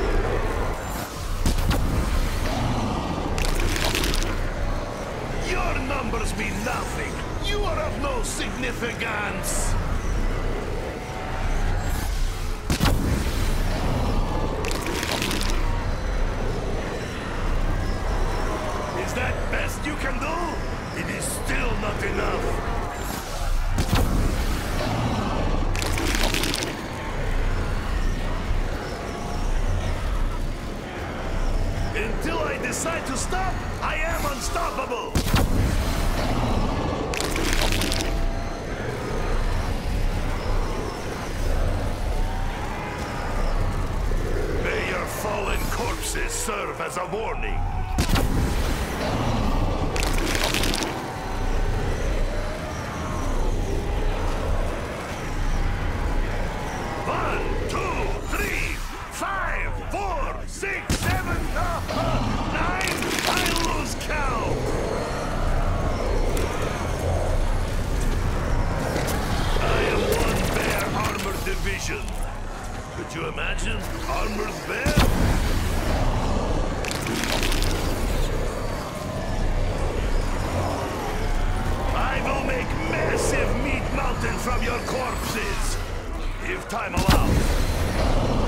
Your numbers mean nothing. You are of no significance. Is that best you can do? It is still not enough. Until I decide to stop, I am unstoppable. May your fallen corpses serve as a warning. One, two, three, five, four, six, seven, uh, uh, nine. I lose count. I am one bear armored division. Could you imagine? Armored bear? I will make massive meat mountain from your corpses, if time allows.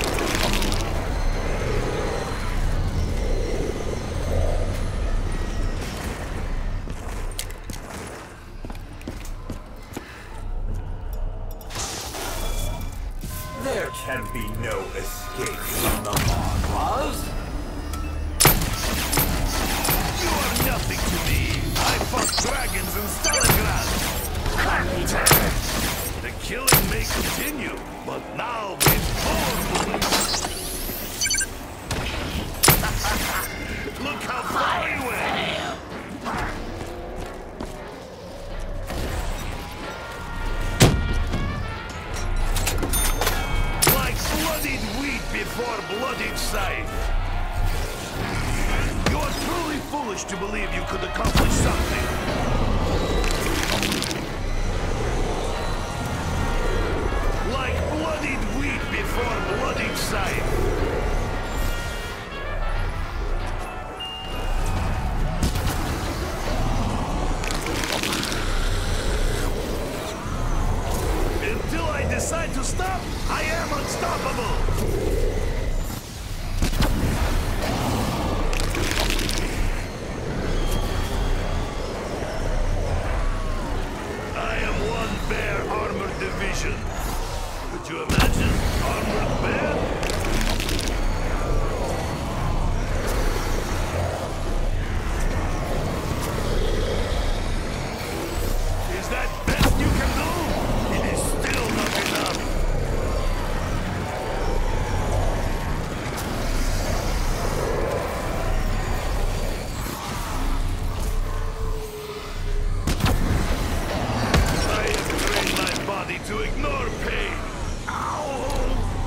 There can be no escape from the Monraz. You are nothing to me. I fought dragons in Stalingrad. The killing may continue, but now with more bullets. Look how far he went. Like bloodied wheat before bloodied scythe. You are truly foolish to believe you could accomplish something. Like bloodied wheat before bloodied scythe. Until I decide to stop, I am unstoppable! I am one bear armored division. Could you imagine? Armored bear? Is that best you can do? It is still not enough. I have trained my body to ignore pain. Ow!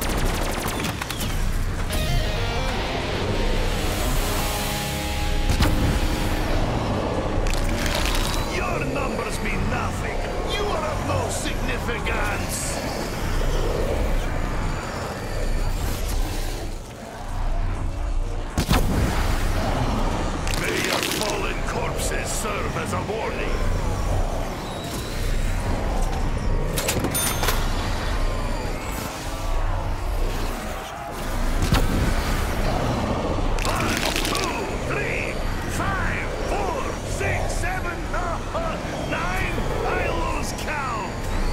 Your numbers mean nothing. You are of no significance. May your fallen corpses serve as a warning. One, two, three, five, four, six, seven, uh, nine. I lose count.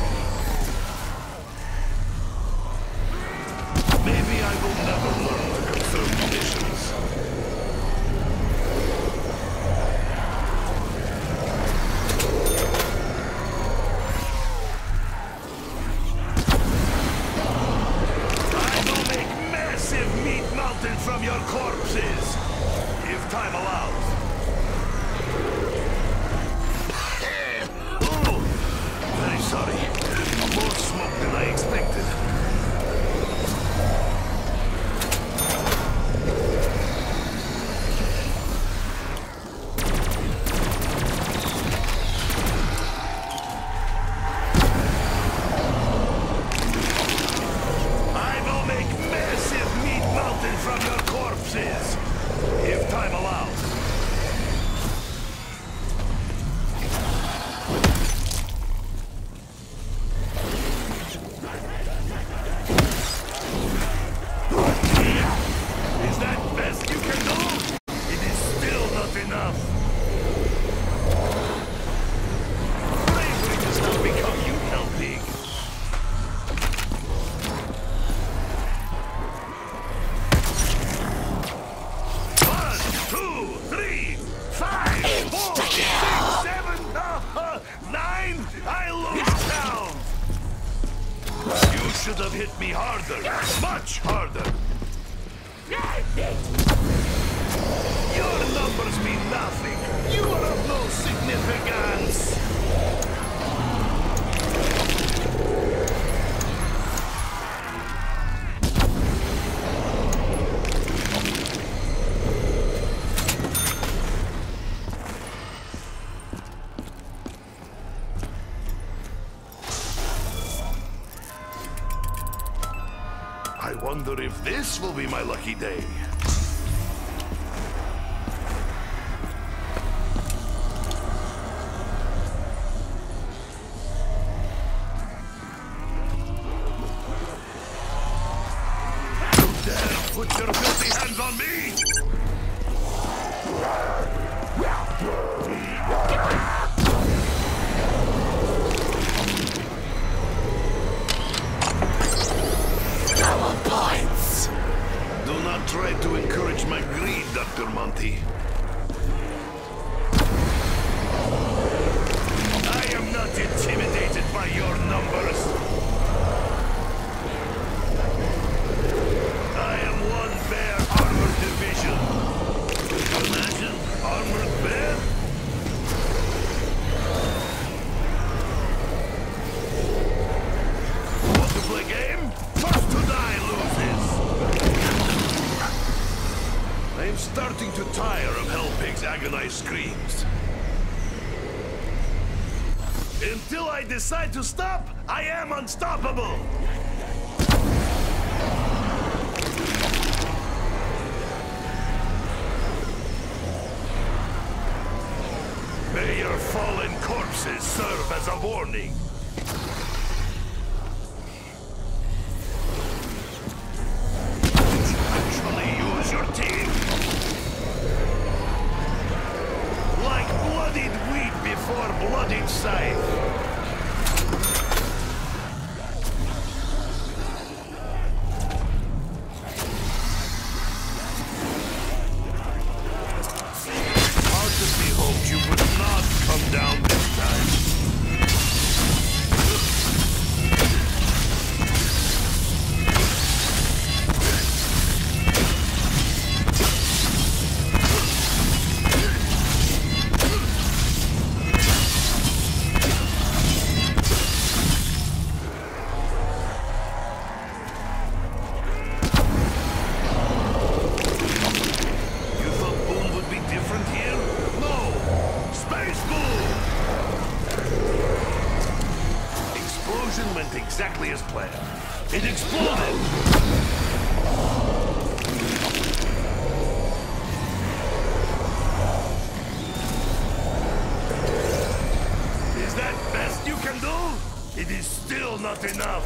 Maybe I will never learn to conserve munitions. I will make massive meat mountain from your corpses, if time allows. Oh, very sorry. More smoke than I expected. I will make massive meat mountain from your corpses, if time allows. Is that best you can do? It is still not enough. Bravery does not become you, Hellpig. One, two, three, five, four, six, seven, uh, nine. I lose count. You should have hit me harder, much harder. Your numbers mean nothing. You are of no significance. I wonder if this will be my lucky day. You dare put your filthy hands on me! Power points. Do not try to encourage my greed, Doctor Monty. I am not intimidated by your numbers. I am one bear armored division. Could you imagine? Armored bear? Want to play game? First to die loses. I am starting to tire of Hellpig's agonized screams. Until I decide to stop, I am unstoppable! May your fallen corpses serve as a warning. It exploded! Is that best you can do? It is still not enough.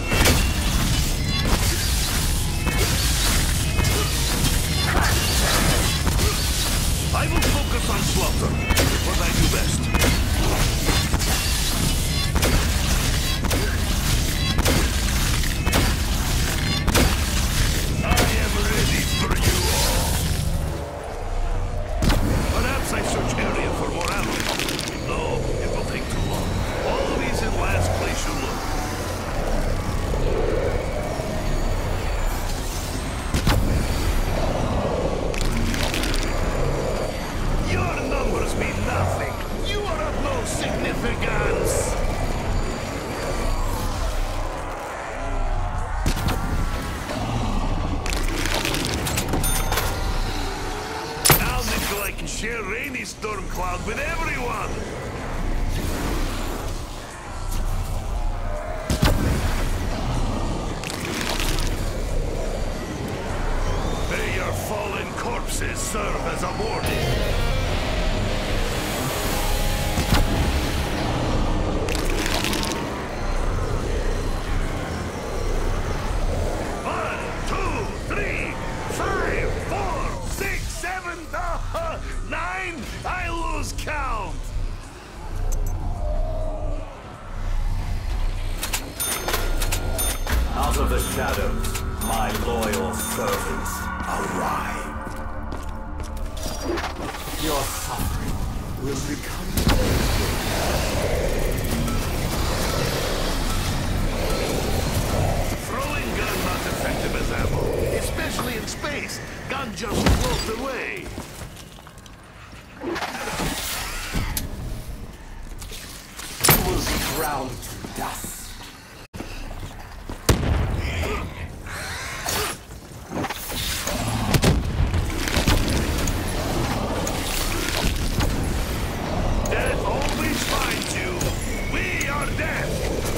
I will focus on slaughter. What I do best. I am ready for you all. Perhaps I search area for more ammo. No, it will take too long. Always in last place you look. Your numbers mean nothing. You are of no significance. Now Nikolai can share Rainy Storm Cloud with everyone. May your fallen corpses serve as a warning. Nine? I lose count! Out of the shadows, my loyal servants arrive. Your suffering will become Throwing gun not effective as ammo, especially in space. Gun just float away. You will be ground to dust. Death always finds you. We are death.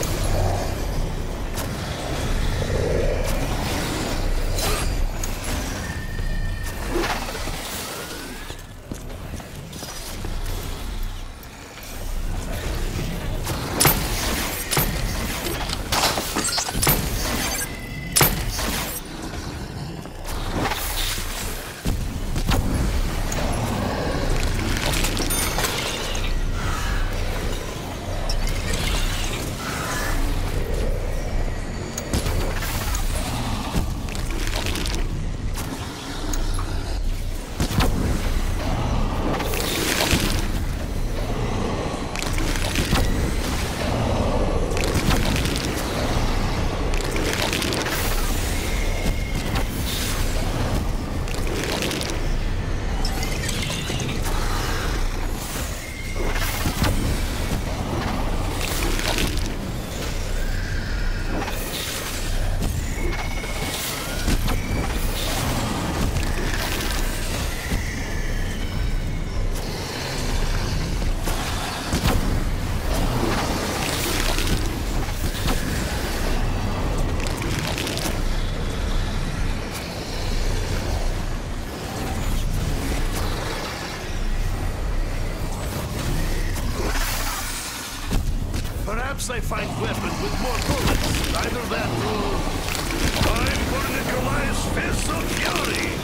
Perhaps I find weapon with more bullets. Either that or... Time for Nikolai's Fists of Fury!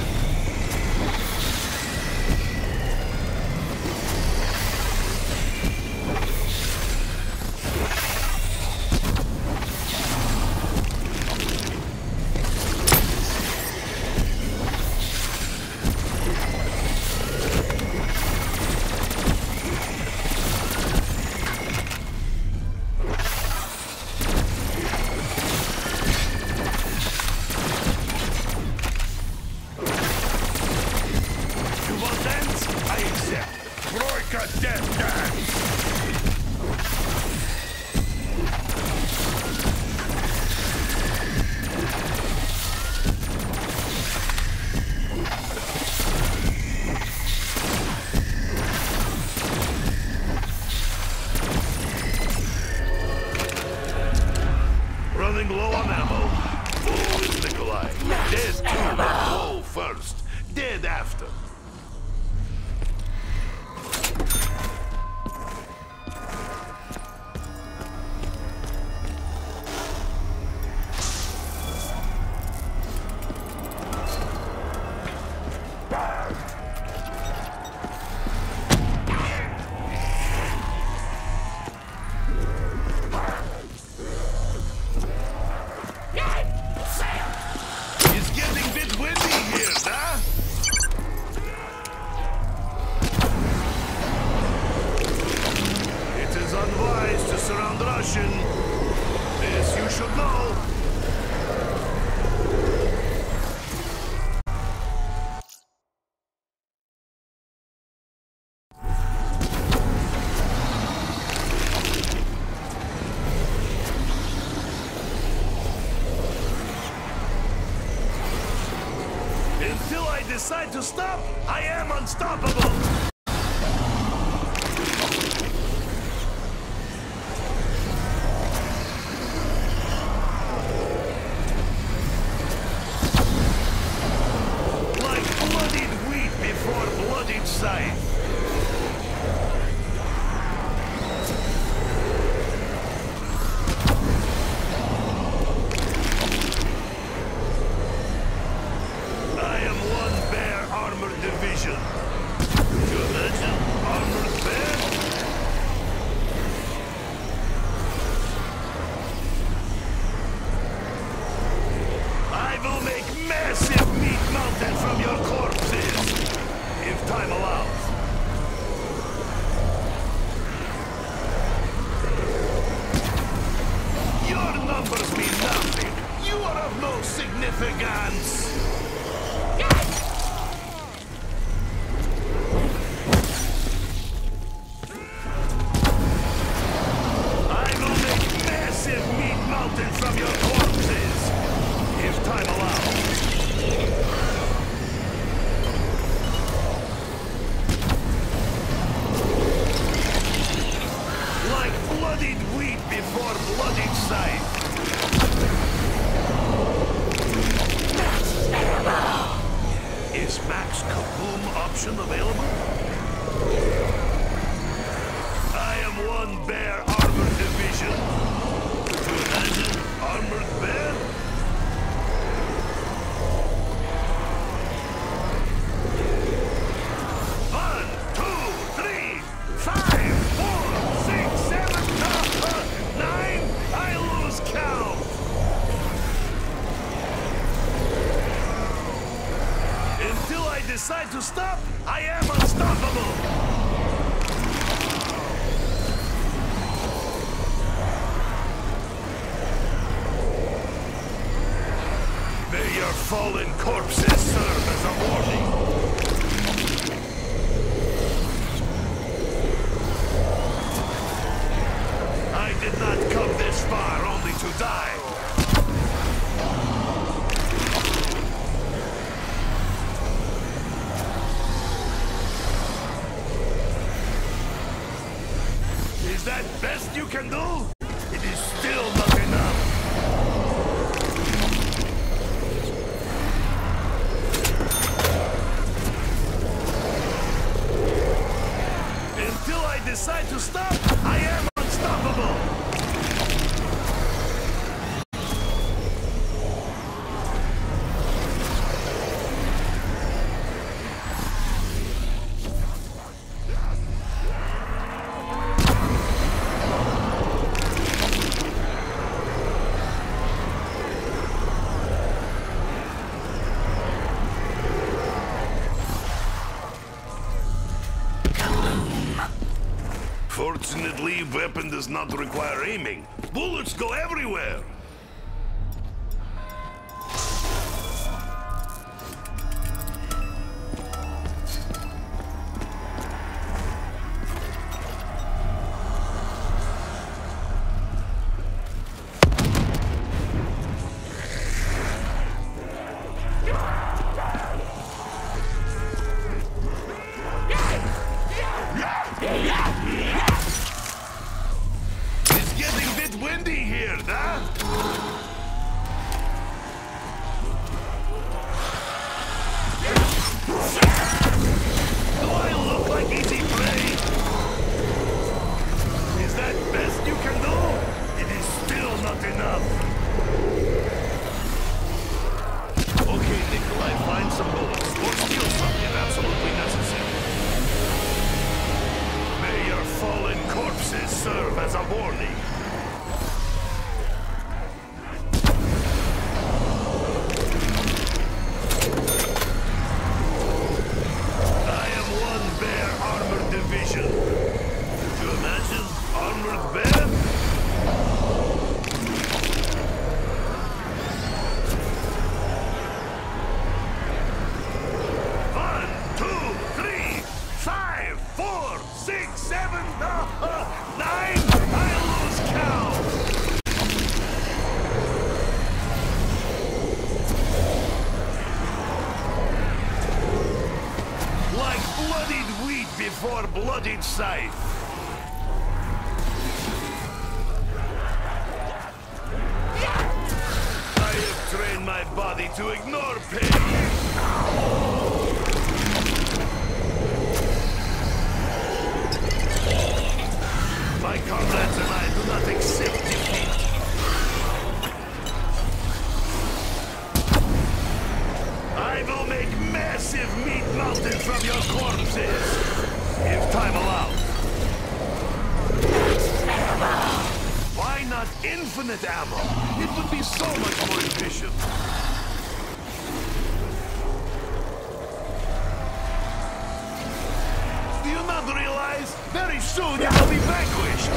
ammo. Full is Nikolai. Dead two, but full first. Dead after. This you should know. Until I decide to stop, I am unstoppable. Decide to stop, I am unstoppable! May your fallen corpses serve as a warning. I did not come this far only to die. Is that best you can do? It is still not enough. Until I decide to stop, I am unstoppable. Fortunately, weapon does not require aiming. Bullets go everywhere. Windy here, huh? before bloodied scythe. I have trained my body to ignore pain. My comrades and I do not accept defeat. I will make massive meat mountains from your corpses, if time allows. Why not infinite ammo? It would be so much more efficient. Do you not realize? Very soon you will be vanquished.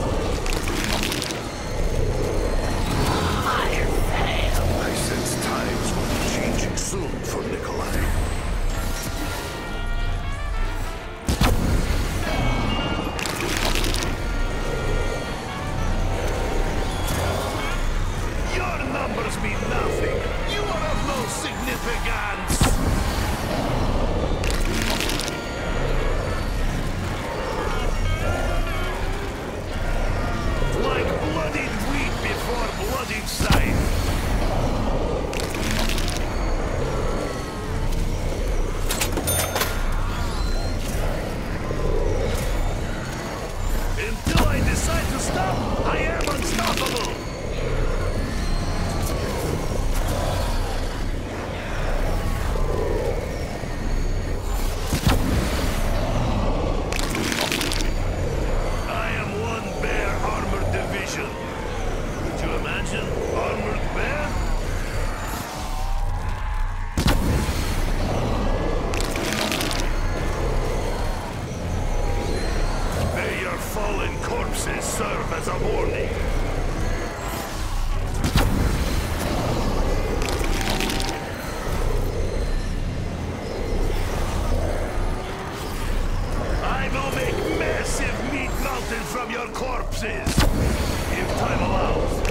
I fail. I sense times will be changing soon for Nikolai. Your numbers mean nothing. You are of no significance. Like bloodied wheat before bloodied scythe. Until I decide to stop, I am unstoppable. I am one bear armored division. Could you imagine? Armored bear? May your fallen corpses serve as a warning. I will make massive meat mountains from your corpses, if time allows.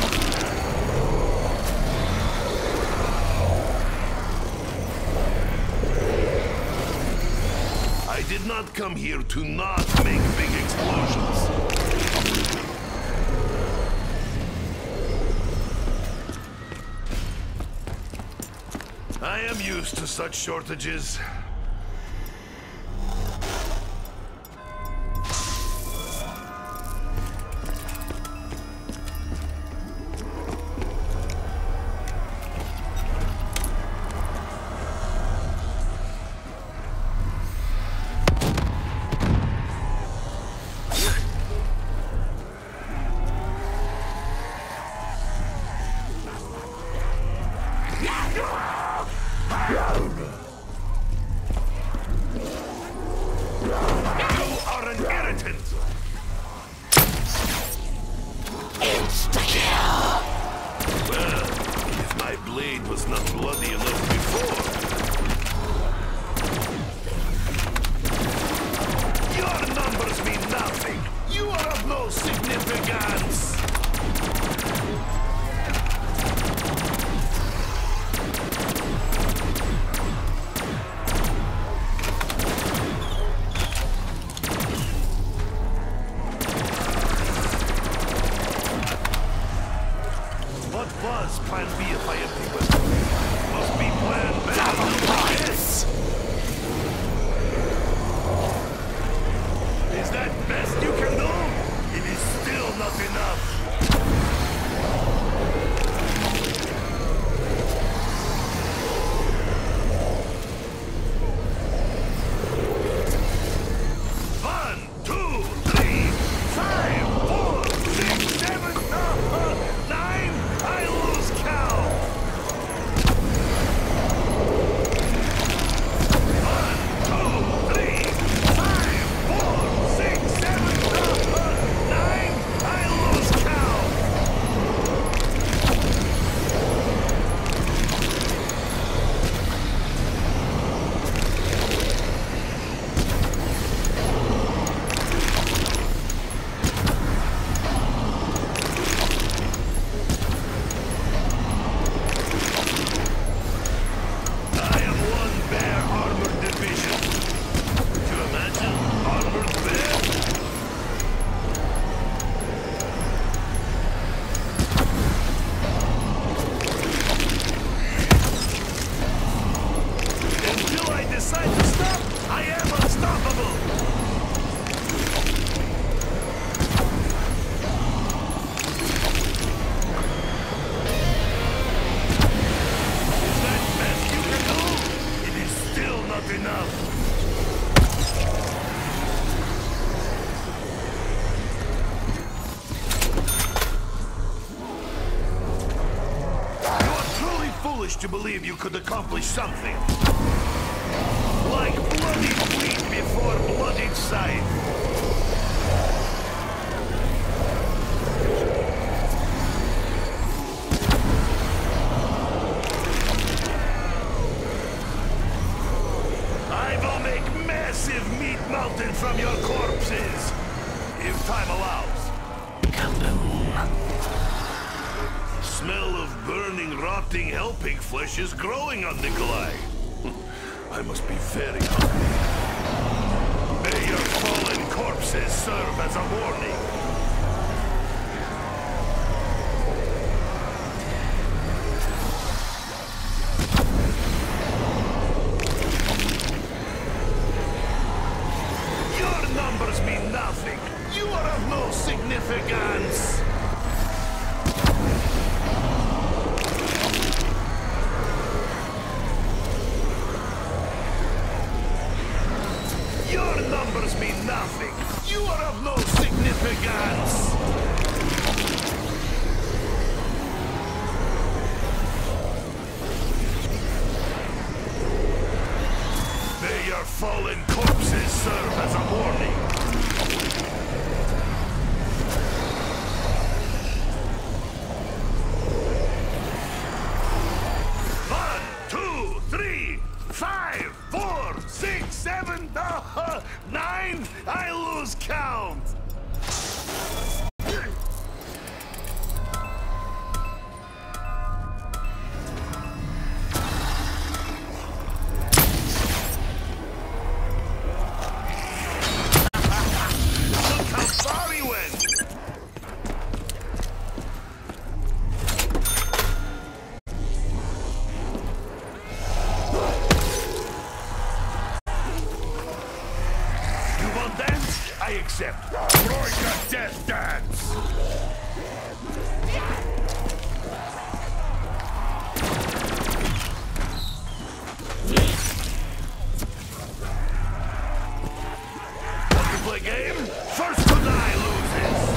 I did not come here to not make big explosions. I am used to such shortages. You are an irritant! Insta-kill. Well, if my blade was not bloody enough before... Your numbers mean nothing! You are of no significance! What was Plan B if I empty weapon? Must be Plan B. Double points. Is that best you can do? It is still not enough. One, two, three, five, four, six, seven, uh, nine. I lose count. One, two, three, five, four, six, seven, uh, nine. I lose count. decide to stop, I am unstoppable! Is that best you can do? It is still not enough. You are truly foolish to believe you could accomplish something. Like bloodied wheat before bloodied scythe. I will make massive meat mountain from your corpses, if time allows. Kaboom. Smell of burning, rotting Hellpig flesh is growing on Nikolai. I must be very hungry. May your fallen corpses serve as a warning. Your numbers mean nothing. You are of no significance. Your numbers mean nothing. You are of no significance. May your fallen corpses serve as a warning. One, two, three, five, four, six, seven, uh, nine. I lose count. Look how far he went. You want dance? I accept. Troika death dance. Want to play game? First to die loses.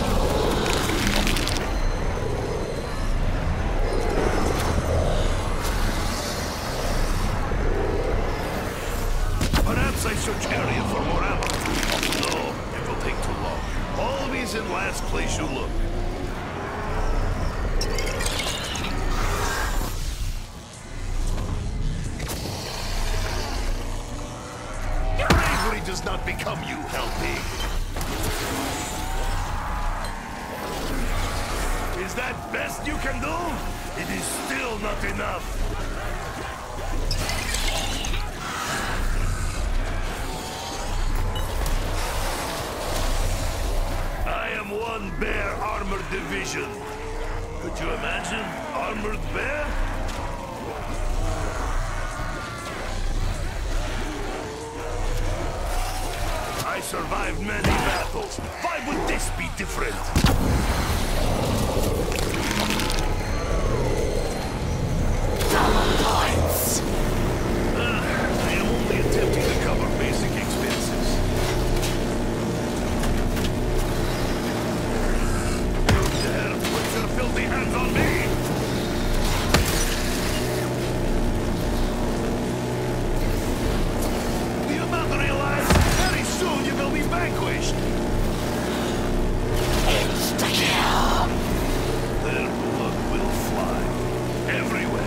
Perhaps I should carry it for more ammo. No, it will take too long. Always in last place you look. Bravery does not become you, Hellpig. Is that best you can do? It is still not enough. I am one bear armored division. Could you imagine? Armored bear? I survived many battles. Why would this be different? Double points. Uh, I am only attempting to cover basic expenses. You dare put your filthy hands on me! Do you not realize very soon you will be vanquished? Insta-kill. Their blood will fly everywhere.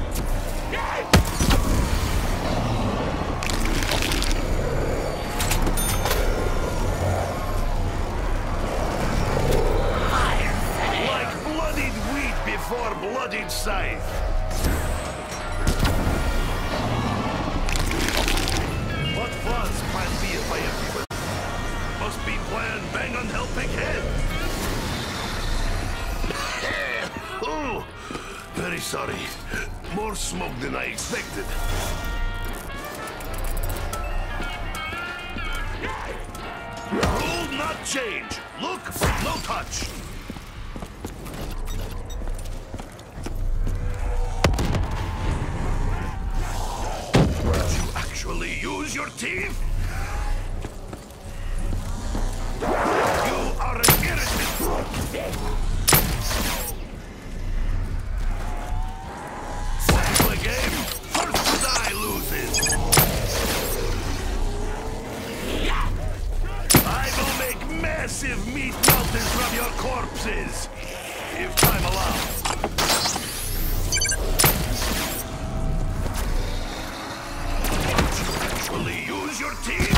Like bloodied wheat before bloodied scythe. What was Plan B if I am? Must be Plan Bang on Hellpig Head. Oh, very sorry. More smoke than I expected. Rule not change. Look, no touch. Did you actually use your teeth? You are an irritant. Play the game. First to die loses. I will make massive meat mountains from your corpses, if time allows. Did you actually use your teeth?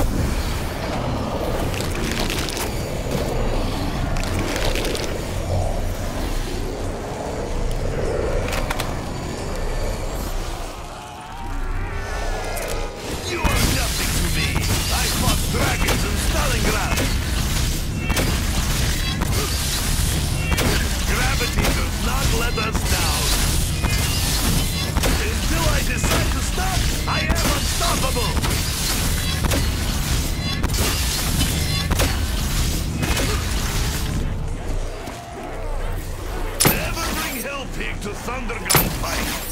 You are nothing to me. I fought dragons in Stalingrad. Gravity does not let us down. Until I decide to stop, I am unstoppable. Never bring Hellpig to Thundergun fight.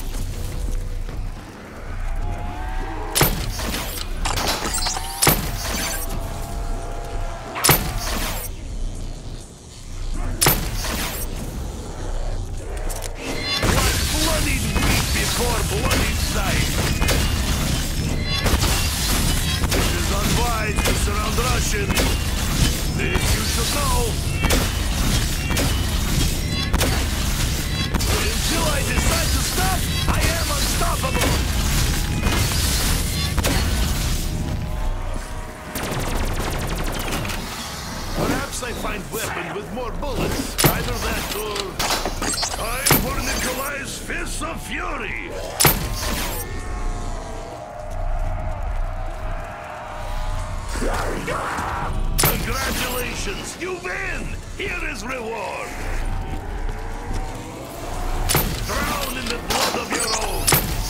For bloody sight. It is unwise to surround Russians. This you should know. Until I decide to stop, I am unstoppable. Perhaps I find weapon with more bullets. Either that or... Time for Nikolai's Fists of Fury! Congratulations! You win! Here is reward! Drown in the blood of your own!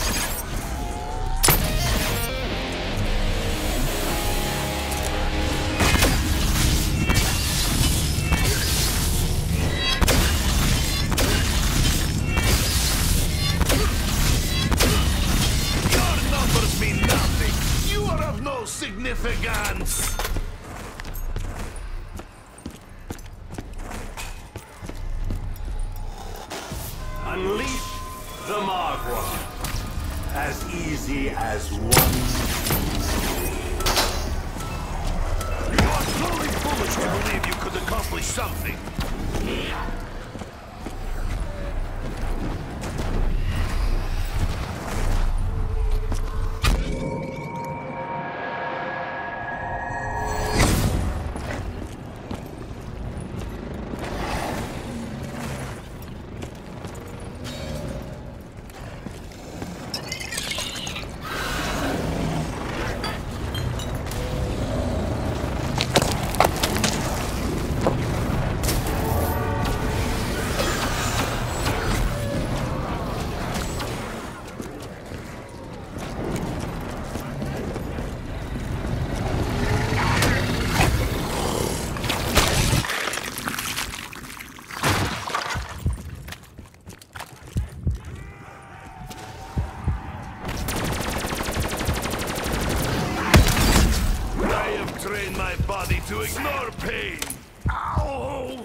No significance! Unleash the Magua. As easy as one, two, three. You are truly foolish to believe you could accomplish something. Train my body to ignore pain. Ow!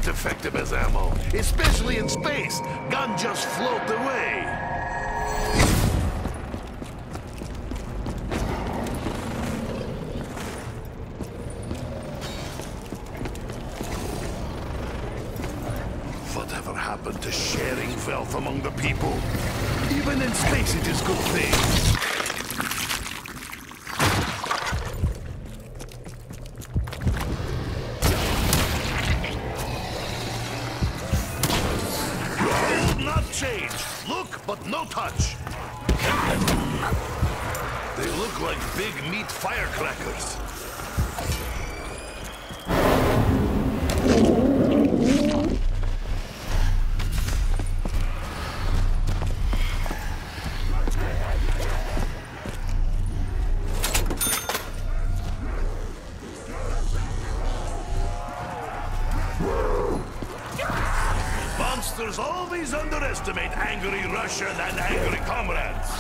effective as ammo, especially in space. Guns just float away. Whatever happened to sharing wealth among the people? Even in space it is good thing. Change. Look, but no touch. They look like big meat firecrackers. Monsters always underestimate angry Russian and angry comrades.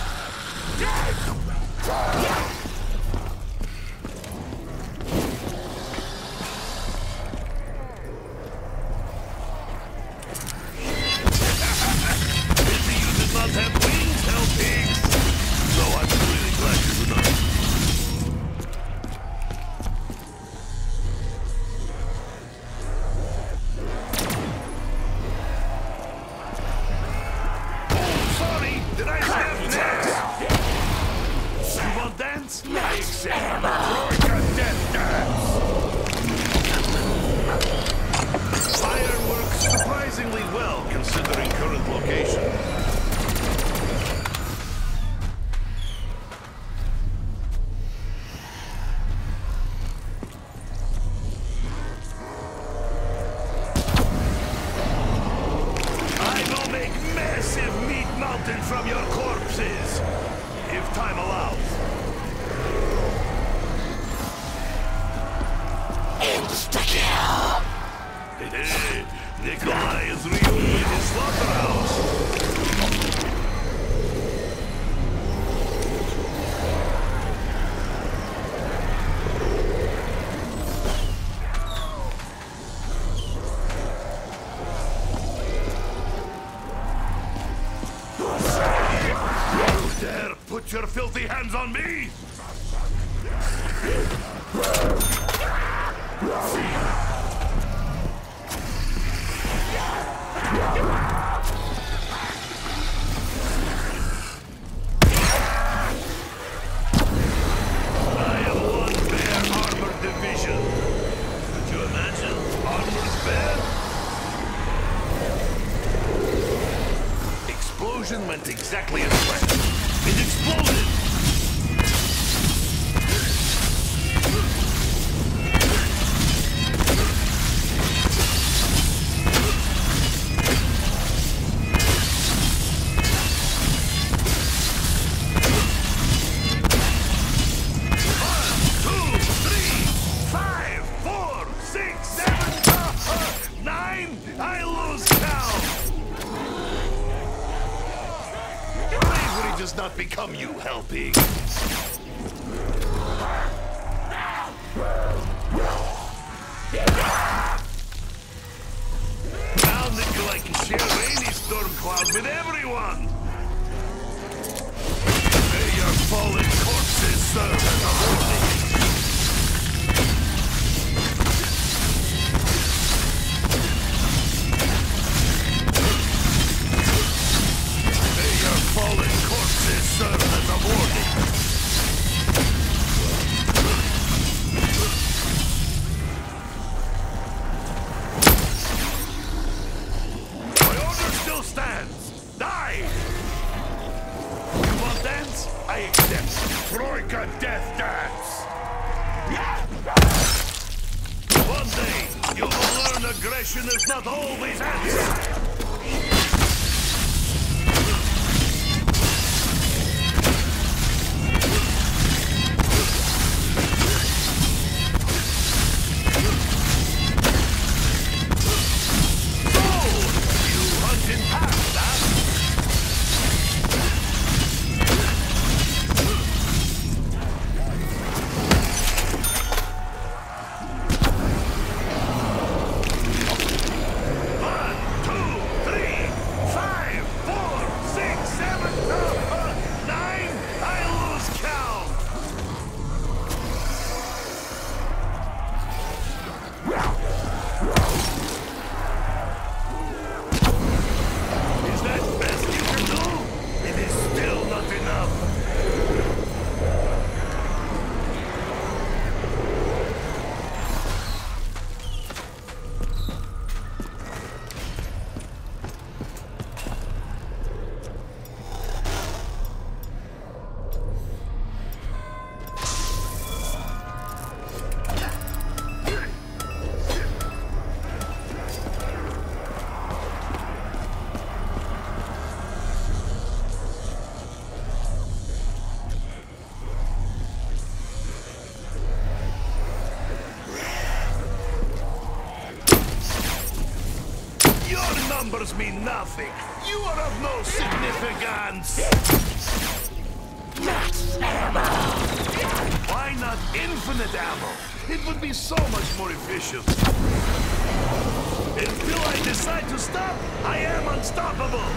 Pity you did not have wings, hell pigs. No, I'm really glad you do not. Did I snap next? You want dance? I accept. Troika death dance. Fire works surprisingly well considering current location. Mountain from your corpses, if time allows. Insta-kill! Hey, Nikolai is reuniting his slaughterhouse. Put your filthy hands on me! I am one Bear armored division. Could you imagine? Armored Bear? Explosion went exactly as planned. It exploded! Does not become you, hell pig. Now Nikolai can share rainy storm cloud with everyone. May your fallen corpses serve as a warning. Fallen corpses serve as a warning. My order still stands. Die! You want dance? I accept. Troika death dance. One day, you will learn aggression is not always answer. numbers mean nothing. You are of no significance. Max ammo! Why not infinite ammo? It would be so much more efficient. Until I decide to stop, I am unstoppable.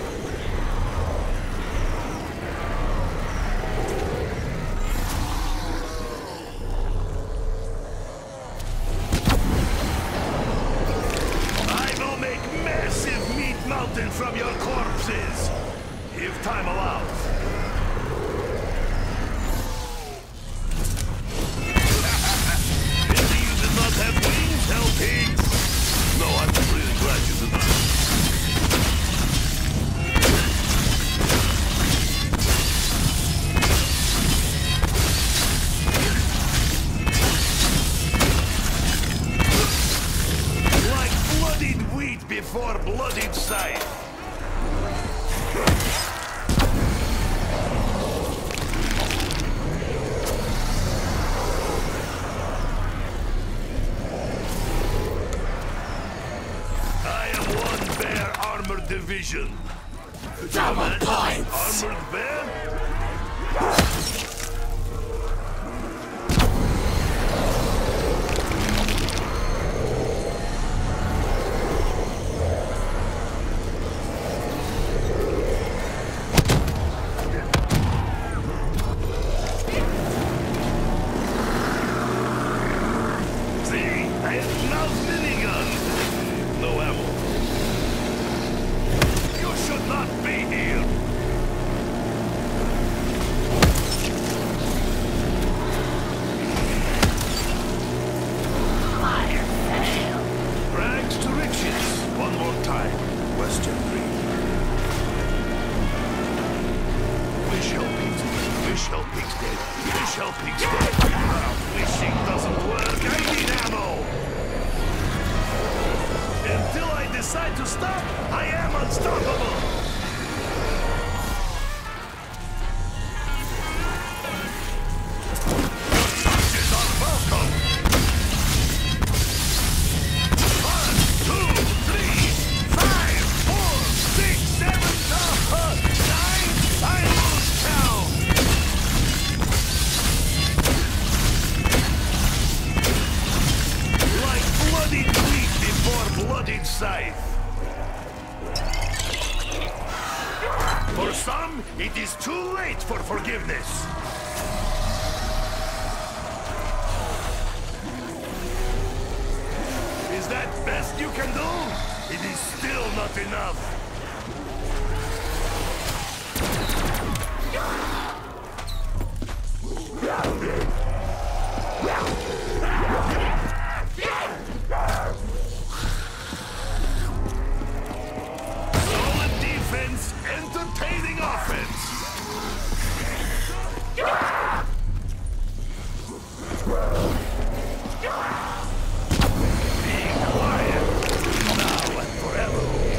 I will make massive meat mountain from your corpses, if time allows. Have wings, hell pigs? No, I'm really glad you did not. Like bloodied wheat before bloodied scythe. Division. Double points! Armored bear? See? I have Now's minigun. No ammo. Should not be here. Fire fail. Rags to riches. One more time. Western Green. Wish help pigs. Wish help pigs dead. Wish help pigs dead. Ah, wishing doesn't work. I need ammo. Until I decide to stop, I am unstoppable! Your touches are welcome! One, two, three, five, four, six, seven, uh, nine, I lose count! Like bloodied wheat before bloodied scythe. For some, it is too late for forgiveness. Is that best you can do? It is still not enough. Solid defense, entertaining offense. Be quiet, now and forever.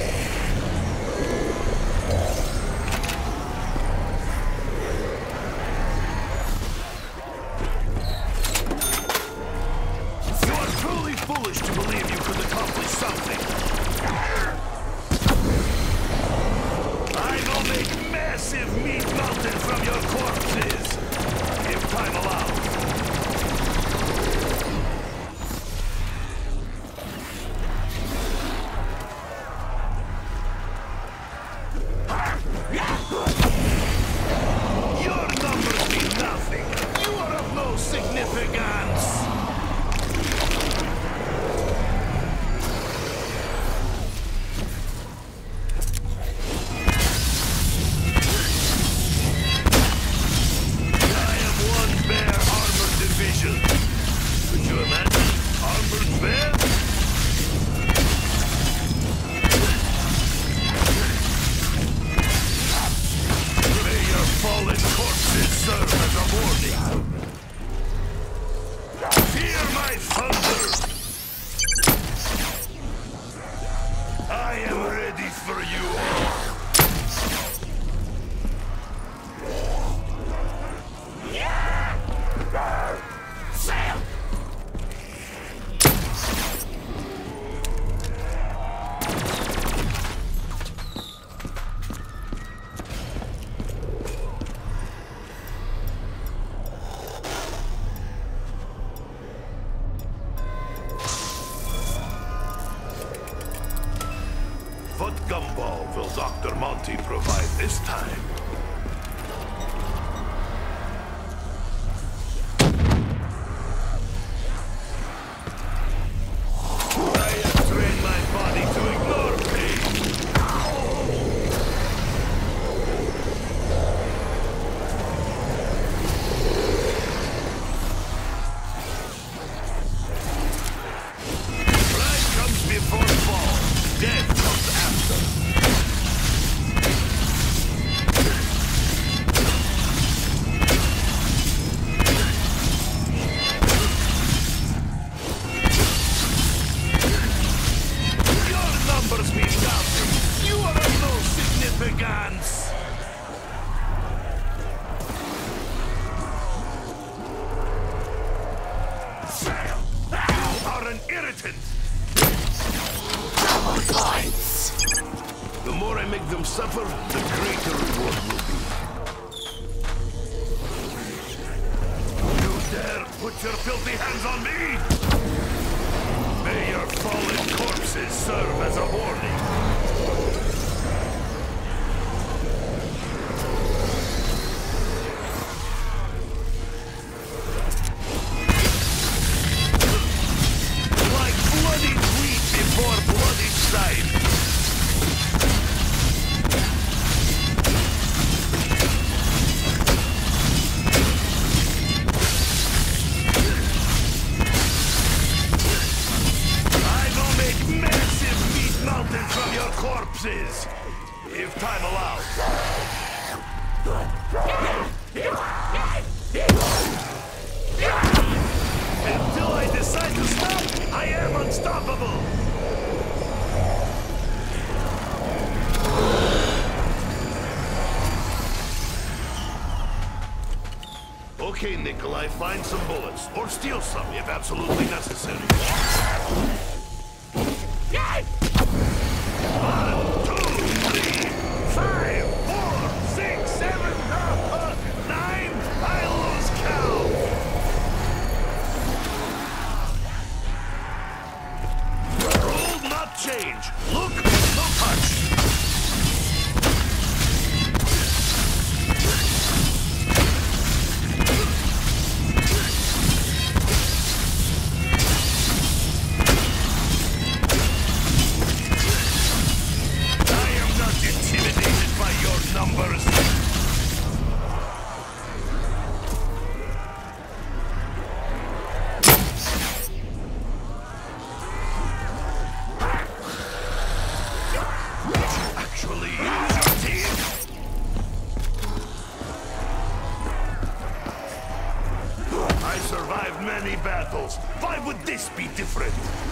You are truly foolish to believe you could accomplish something. I will make massive meat mountain from your corpses, if time allows. Your numbers mean nothing. You are of no significance. ball will Doctor Monty provide this time? I have trained my body to ignore pain. Pride comes before fall. Death comes after. Numbers mean nothing. You are of no significance. You are an irritant. Double points. The more I make them suffer, the greater reward will be. You dare put your filthy hands on me? May your fallen corpses serve as a warning. Like bloody wheat before bloody sight. Mountains from your corpses, if time allows. Until I decide to stop, I am unstoppable. Okay, Nikolai, find some bullets, or steal some if absolutely necessary. One, two, three, five, four, six, seven, uh, nine. I lose count. Rule not change. Look, no touch. Numbers. Actually use your teeth. I survived many battles. Why would this be different?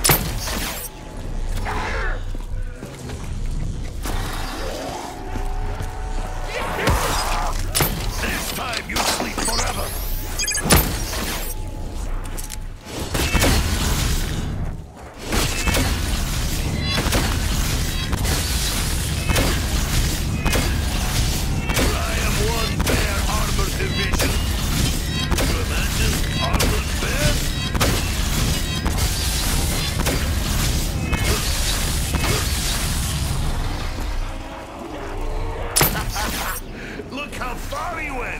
Time you sleep forever. I am one bear armored division. You imagine armored bear? Look how far he went.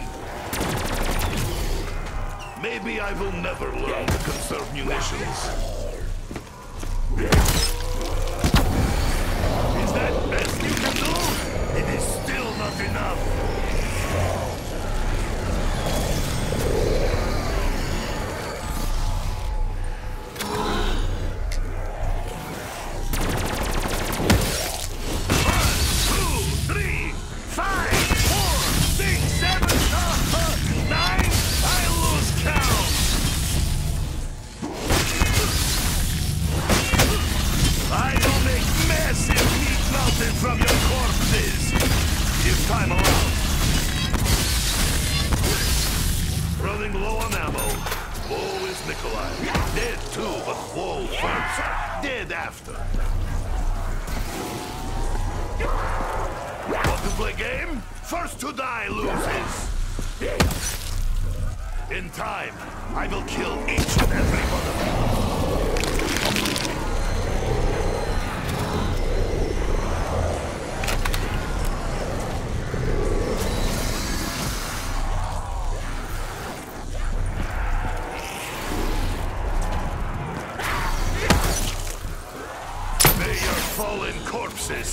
Maybe I will never learn to conserve munitions. Is that best you can do? It is still not enough. From your corpses, if time allows. Running low on ammo. Woe is Nikolai. Dead too, but woe first. Dead after. Want to play game? First to die loses. In time, I will kill each and every one of you.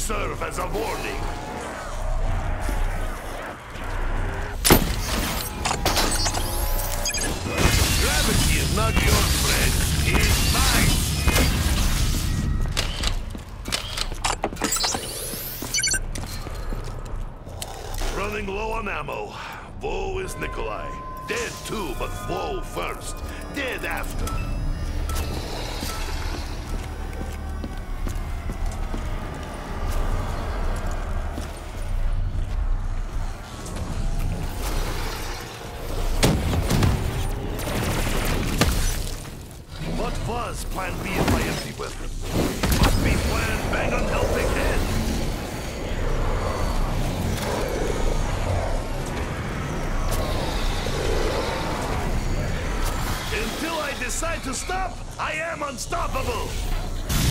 serve as a warning. Gravity is not your friend, it's mine. Running low on ammo. Woe is Nikolai. Dead too, but woe first. Dead after. What was Plan B in my empty weapon? Must be Plan Bang on Helping Hand. Until I decide to stop, I am unstoppable!